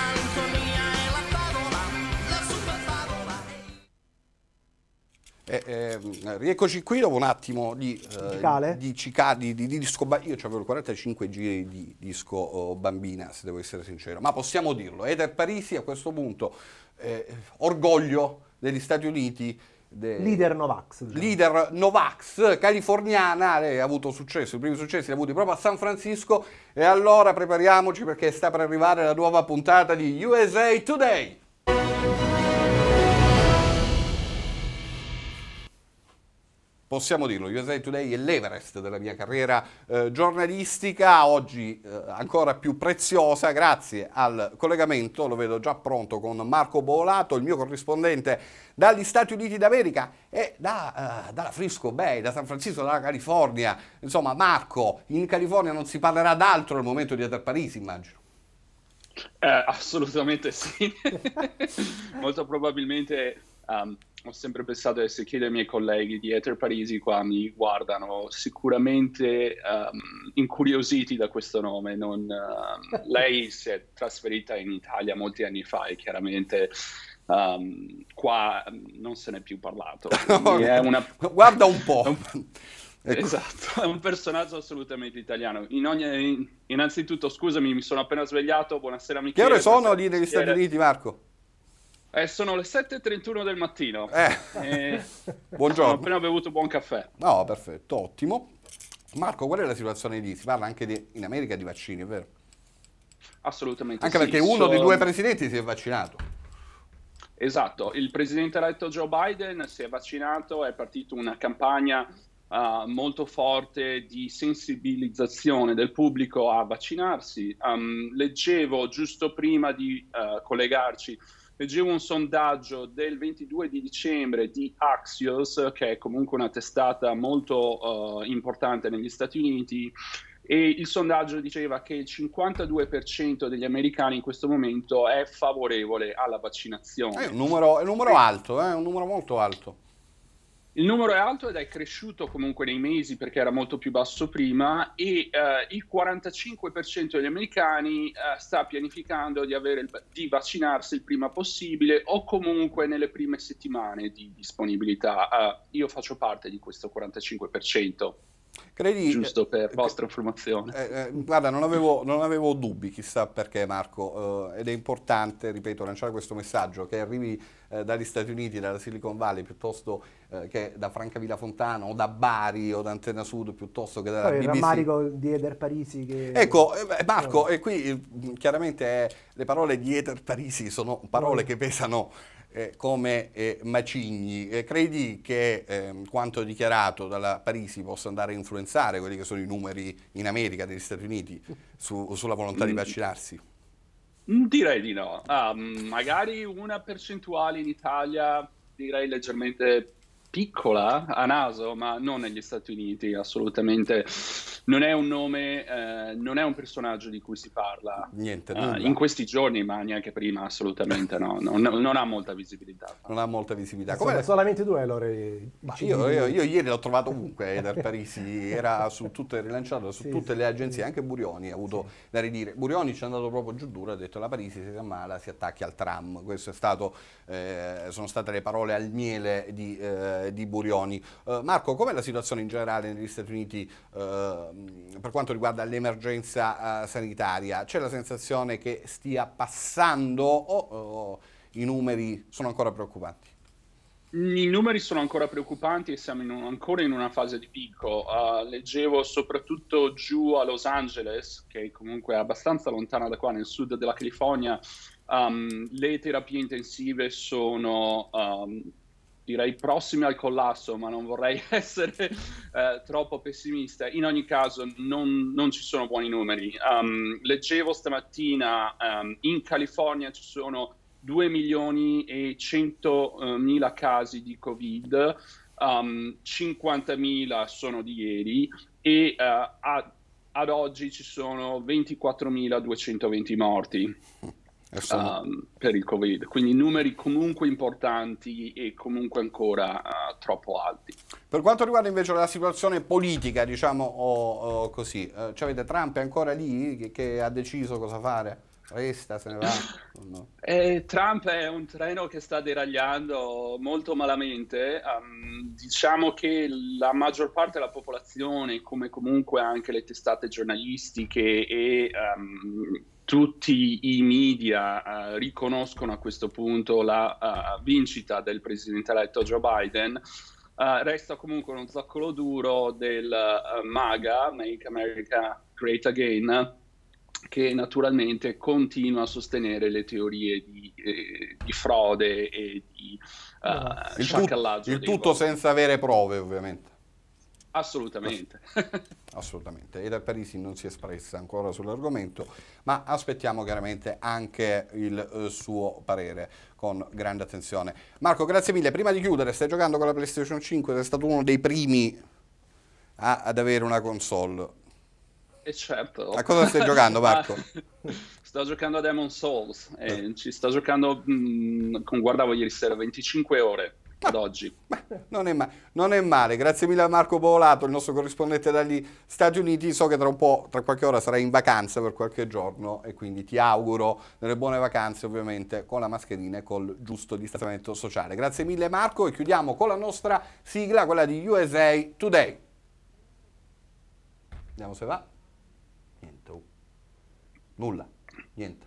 Eh, eh, rieccoci qui dopo un attimo di eh, di cicadi di, di disco ba- io avevo quarantacinque giri di disco oh, Bambina, se devo essere sincero, ma possiamo dirlo, Heather Parisi a questo punto eh, orgoglio degli Stati Uniti, de- leader Novax, diciamo. leader Novax californiana. Lei ha avuto successo, i primi successi li ha avuti proprio a San Francisco, e allora prepariamoci perché sta per arrivare la nuova puntata di U S A Today. Possiamo dirlo, U S A Today è l'Everest della mia carriera eh, giornalistica, oggi eh, ancora più preziosa grazie al collegamento, lo vedo già pronto, con Marco Boolato, il mio corrispondente dagli Stati Uniti d'America e da, uh, dalla Frisco Bay, da San Francisco, dalla California. Insomma, Marco, in California non si parlerà d'altro al momento di Heather Parisi, immagino. Eh, assolutamente sì, molto probabilmente... Um, ho sempre pensato, e se chiedo ai miei colleghi di Heather Parisi qua mi guardano sicuramente um, incuriositi da questo nome. Non, uh, lei si è trasferita in Italia molti anni fa e chiaramente um, qua non se n'è più parlato. È una... Guarda un po'. Ecco. Esatto, è un personaggio assolutamente italiano. In ogni... in... Innanzitutto, scusami, mi sono appena svegliato. Buonasera Michele. Che ore sono lì negli Stati Uniti, Marco? Eh, sono le sette e trentuno del mattino. Eh. E Buongiorno. Ho appena bevuto buon caffè. No, perfetto, ottimo. Marco, qual è la situazione lì? Si parla anche di, in America di vaccini, è vero? Assolutamente anche sì. Anche perché uno so... dei due presidenti si è vaccinato. Esatto, il presidente eletto Joe Biden si è vaccinato, è partita una campagna uh, molto forte di sensibilizzazione del pubblico a vaccinarsi. Um, leggevo giusto prima di uh, collegarci, leggevo un sondaggio del ventidue di dicembre di Axios, che è comunque una testata molto uh, importante negli Stati Uniti, e il sondaggio diceva che il cinquantadue per cento degli americani in questo momento è favorevole alla vaccinazione. È un numero, è un numero alto, è eh? un numero molto alto. Il numero è alto ed è cresciuto comunque nei mesi perché era molto più basso prima, e uh, il quarantacinque per cento degli americani uh, sta pianificando di, avere il, di vaccinarsi il prima possibile o comunque nelle prime settimane di disponibilità. Uh, io faccio parte di questo quarantacinque per cento. Credi, giusto per eh, vostra informazione. Eh, eh, guarda, non avevo, non avevo dubbi, chissà perché, Marco, eh, ed è importante, ripeto, lanciare questo messaggio, che arrivi eh, dagli Stati Uniti, dalla Silicon Valley, piuttosto eh, che da Francavilla Fontana o da Bari o da Antenna Sud, piuttosto che dalla Poi B B C. Il rammarico di Heather Parisi che... Ecco, eh, Marco, e qui eh, chiaramente eh, le parole di Heather Parisi sono parole oh. che pesano Eh, come eh, macigni. Eh, credi che eh, quanto dichiarato dalla Parisi possa andare a influenzare quelli che sono i numeri in America, negli Stati Uniti, su, sulla volontà mm. di vaccinarsi? Direi di no. Um, magari una percentuale in Italia, direi leggermente piccola a naso, ma non negli Stati Uniti, assolutamente. Non è un nome, eh, non è un personaggio di cui si parla Niente, uh, in questi giorni, ma neanche prima, assolutamente no. Non, non ha molta visibilità. Non ha molta visibilità. Come solamente tu, allora? Io, io, io ieri l'ho trovato ovunque, Heather Parisi, era su tutte, rilanciato su sì, tutte sì, le agenzie, sì. Anche Burioni ha avuto sì. da ridire. Burioni ci è andato proprio giù duro, ha detto la Parisi si ammala, si attacchi al tram. Questo è stato, eh, sono state le parole al miele di, eh, eh, di Burioni. Eh, Marco, com'è la situazione in generale negli Stati Uniti eh, per quanto riguarda l'emergenza eh, sanitaria? C'è la sensazione che stia passando o, o i numeri sono ancora preoccupanti? I numeri sono ancora preoccupanti e siamo in un, ancora in una fase di picco. Uh, leggevo soprattutto giù a Los Angeles, che comunque è abbastanza lontana da qua, nel sud della California, um, le terapie intensive sono, um, direi, prossime al collasso, ma non vorrei essere uh, troppo pessimista. In ogni caso non, non ci sono buoni numeri. Um, leggevo stamattina um, in California ci sono due milioni e centomila casi di Covid, um, cinquantamila sono di ieri e uh, ad, ad oggi ci sono ventiquattromiladuecentoventi morti um, per il Covid, quindi numeri comunque importanti e comunque ancora uh, troppo alti. Per quanto riguarda invece la situazione politica, diciamo o, o così, eh, cioè avete Trump è ancora lì che, che ha deciso cosa fare? Resta, se ne va? No. Eh, Trump è un treno che sta deragliando molto malamente. Um, diciamo che la maggior parte della popolazione, come comunque anche le testate giornalistiche e um, tutti i media uh, riconoscono a questo punto la uh, vincita del presidente eletto Joe Biden. Uh, resta comunque uno zoccolo duro del uh, MAGA, Make America Great Again, che naturalmente continua a sostenere le teorie di, eh, di frode e di uh, il sciacallaggio. Il tutto voti. Senza avere prove, ovviamente. Assolutamente. Assolutamente. Eda Parisi non si è espressa ancora sull'argomento, ma aspettiamo chiaramente anche il uh, suo parere con grande attenzione. Marco, grazie mille. Prima di chiudere, stai giocando con la PlayStation cinque, sei stato uno dei primi a, ad avere una console. E certo. A cosa stai giocando, Marco? Sto giocando a Demon's Souls e eh. ci sto giocando, mh, con, guardavo ieri sera, venticinque ore ad oggi. Beh, non, è non è male, grazie mille a Marco Povolato, il nostro corrispondente dagli Stati Uniti. So che tra un po', tra qualche ora sarai in vacanza per qualche giorno e quindi ti auguro delle buone vacanze, ovviamente con la mascherina e col giusto distanziamento sociale. Grazie mille Marco e chiudiamo con la nostra sigla, quella di U S A Today. Vediamo se va. Niente, oh. Nulla, niente.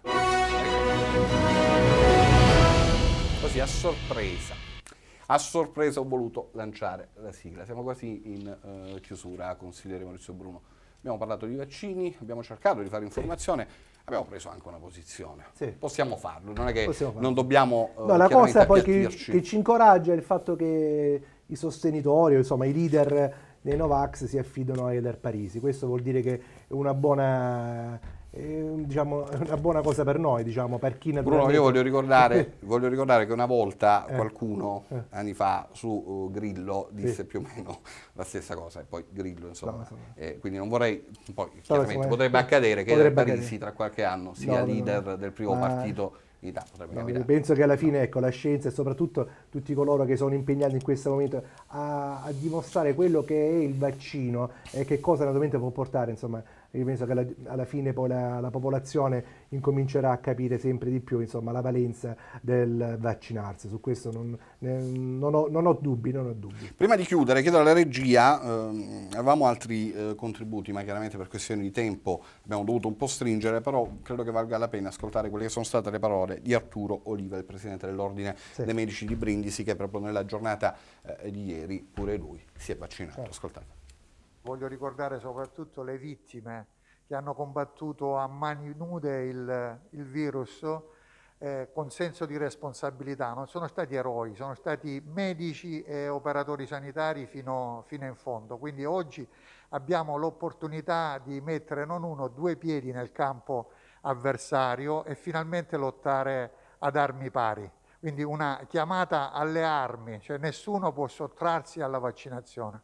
Così a sorpresa, a sorpresa ho voluto lanciare la sigla. Siamo quasi in uh, chiusura, consigliere Maurizio Bruno. Abbiamo parlato di vaccini, abbiamo cercato di fare informazione, abbiamo preso anche una posizione. Sì. Possiamo farlo, non è che non dobbiamo uh, no, la cosa poi che, che ci incoraggia è il fatto che i sostenitori, insomma i leader dei Novax si affidano a Eder Parisi. Questo vuol dire che è una buona, eh, diciamo, una buona cosa per noi, diciamo, per chi naturalmente... Bruno, io voglio ricordare, voglio ricordare che una volta eh. qualcuno, eh. anni fa, su uh, Grillo disse sì. più o meno la stessa cosa, e poi Grillo, insomma, no, eh, quindi non vorrei, poi chiaramente insomma, potrebbe accadere che Eder Parisi tra qualche anno sia no, leader no, no. del primo Ma... partito. No, penso che alla fine ecco, la scienza e soprattutto tutti coloro che sono impegnati in questo momento a, a dimostrare quello che è il vaccino e che cosa naturalmente può portare, insomma, io penso che alla, alla fine poi la, la popolazione incomincerà a capire sempre di più, insomma, la valenza del vaccinarsi. Su questo non, non, ho, non ho dubbi, non ho dubbi. Prima di chiudere chiedo alla regia, ehm, avevamo altri eh, contributi, ma chiaramente per questioni di tempo abbiamo dovuto un po' stringere, però credo che valga la pena ascoltare quelle che sono state le parole di Arturo Oliva, il presidente dell'Ordine sì. dei Medici di Brindisi, che proprio nella giornata eh, di ieri pure lui si è vaccinato. Sì. Ascoltate. Voglio ricordare soprattutto le vittime che hanno combattuto a mani nude il, il virus eh, con senso di responsabilità. Non sono stati eroi, sono stati medici e operatori sanitari fino, fino in fondo. Quindi oggi abbiamo l'opportunità di mettere non uno, due piedi nel campo avversario e finalmente lottare ad armi pari. Quindi una chiamata alle armi, cioè nessuno può sottrarsi alla vaccinazione.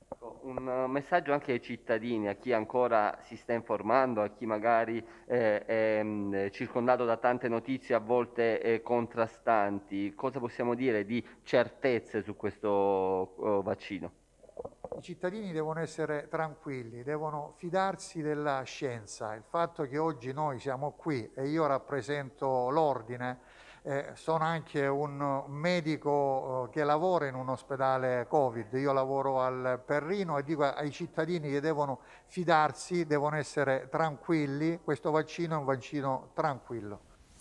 Un messaggio anche ai cittadini, a chi ancora si sta informando, a chi magari eh, è mh, circondato da tante notizie a volte eh, contrastanti. Cosa possiamo dire di certezze su questo uh, vaccino? I cittadini devono essere tranquilli, devono fidarsi della scienza. Il fatto che oggi noi siamo qui e io rappresento l'ordine Eh, sono anche un medico eh, che lavora in un ospedale Covid, io lavoro al Perrino e dico ai cittadini che devono fidarsi, devono essere tranquilli, questo vaccino è un vaccino tranquillo.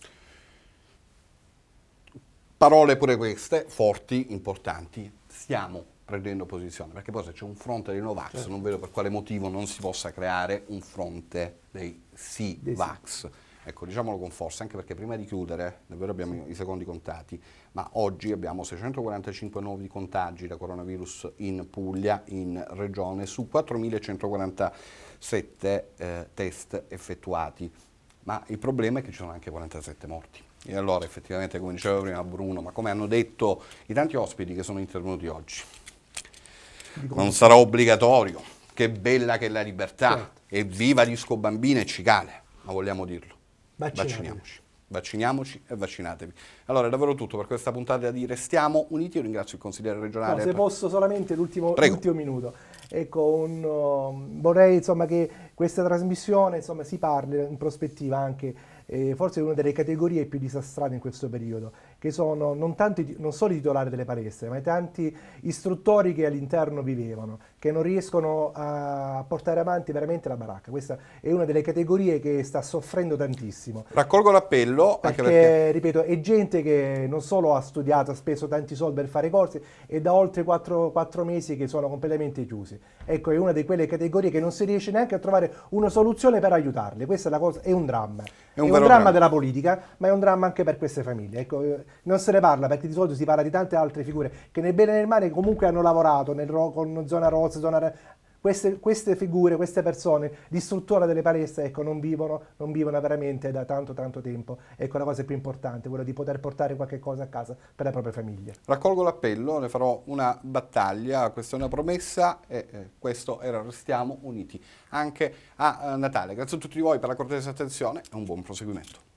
Parole pure queste, forti, importanti, stiamo prendendo posizione, perché poi se c'è un fronte dei Novax, certo, non vedo per quale motivo non si possa creare un fronte dei sì-Vax. Ecco, diciamolo con forza, anche perché prima di chiudere, davvero abbiamo sì. i secondi contati, ma oggi abbiamo seicentoquarantacinque nuovi contagi da coronavirus in Puglia, in regione, su quattromilacentoquarantasette eh, test effettuati. Ma il problema è che ci sono anche quarantasette morti. E allora effettivamente, come diceva prima Bruno, ma come hanno detto i tanti ospiti che sono intervenuti oggi, non sarà obbligatorio, che bella che è la libertà, certo, e viva Disco Bambino e Cicale, ma vogliamo dirlo. Vacciniamoci, vacciniamoci e vaccinatevi. Allora è davvero tutto per questa puntata di Restiamo Uniti. Io ringrazio il consigliere regionale. No, se posso solamente l'ultimo minuto. Ecco, un, uh, vorrei insomma che questa trasmissione insomma si parli in prospettiva anche, eh, forse una delle categorie più disastrate in questo periodo, che sono non, tanto i, non solo i titolari delle palestre, ma i tanti istruttori che all'interno vivevano, che non riescono a portare avanti veramente la baracca. Questa è una delle categorie che sta soffrendo tantissimo. Raccolgo l'appello, perché, anche perché, ripeto, è gente che non solo ha studiato, ha speso tanti soldi per fare corsi, e da oltre quattro mesi che sono completamente chiusi. Ecco, è una di quelle categorie che non si riesce neanche a trovare una soluzione per aiutarle. Questa è, la cosa, è un dramma. È un, è un dramma, dramma della politica, ma è un dramma anche per queste famiglie. Ecco, non se ne parla perché di solito si parla di tante altre figure che nel bene e nel male comunque hanno lavorato nel, con zona rossa, zona... Queste, queste figure, queste persone di struttura delle palestre, ecco, non vivono, non vivono veramente da tanto tanto tempo. Ecco, la cosa più importante, quella di poter portare qualche cosa a casa per le proprie famiglie. Raccolgo l'appello, ne farò una battaglia, questa è una promessa e eh, questo era Restiamo Uniti anche a eh, Natale. Grazie a tutti voi per la cortese attenzione e un buon proseguimento.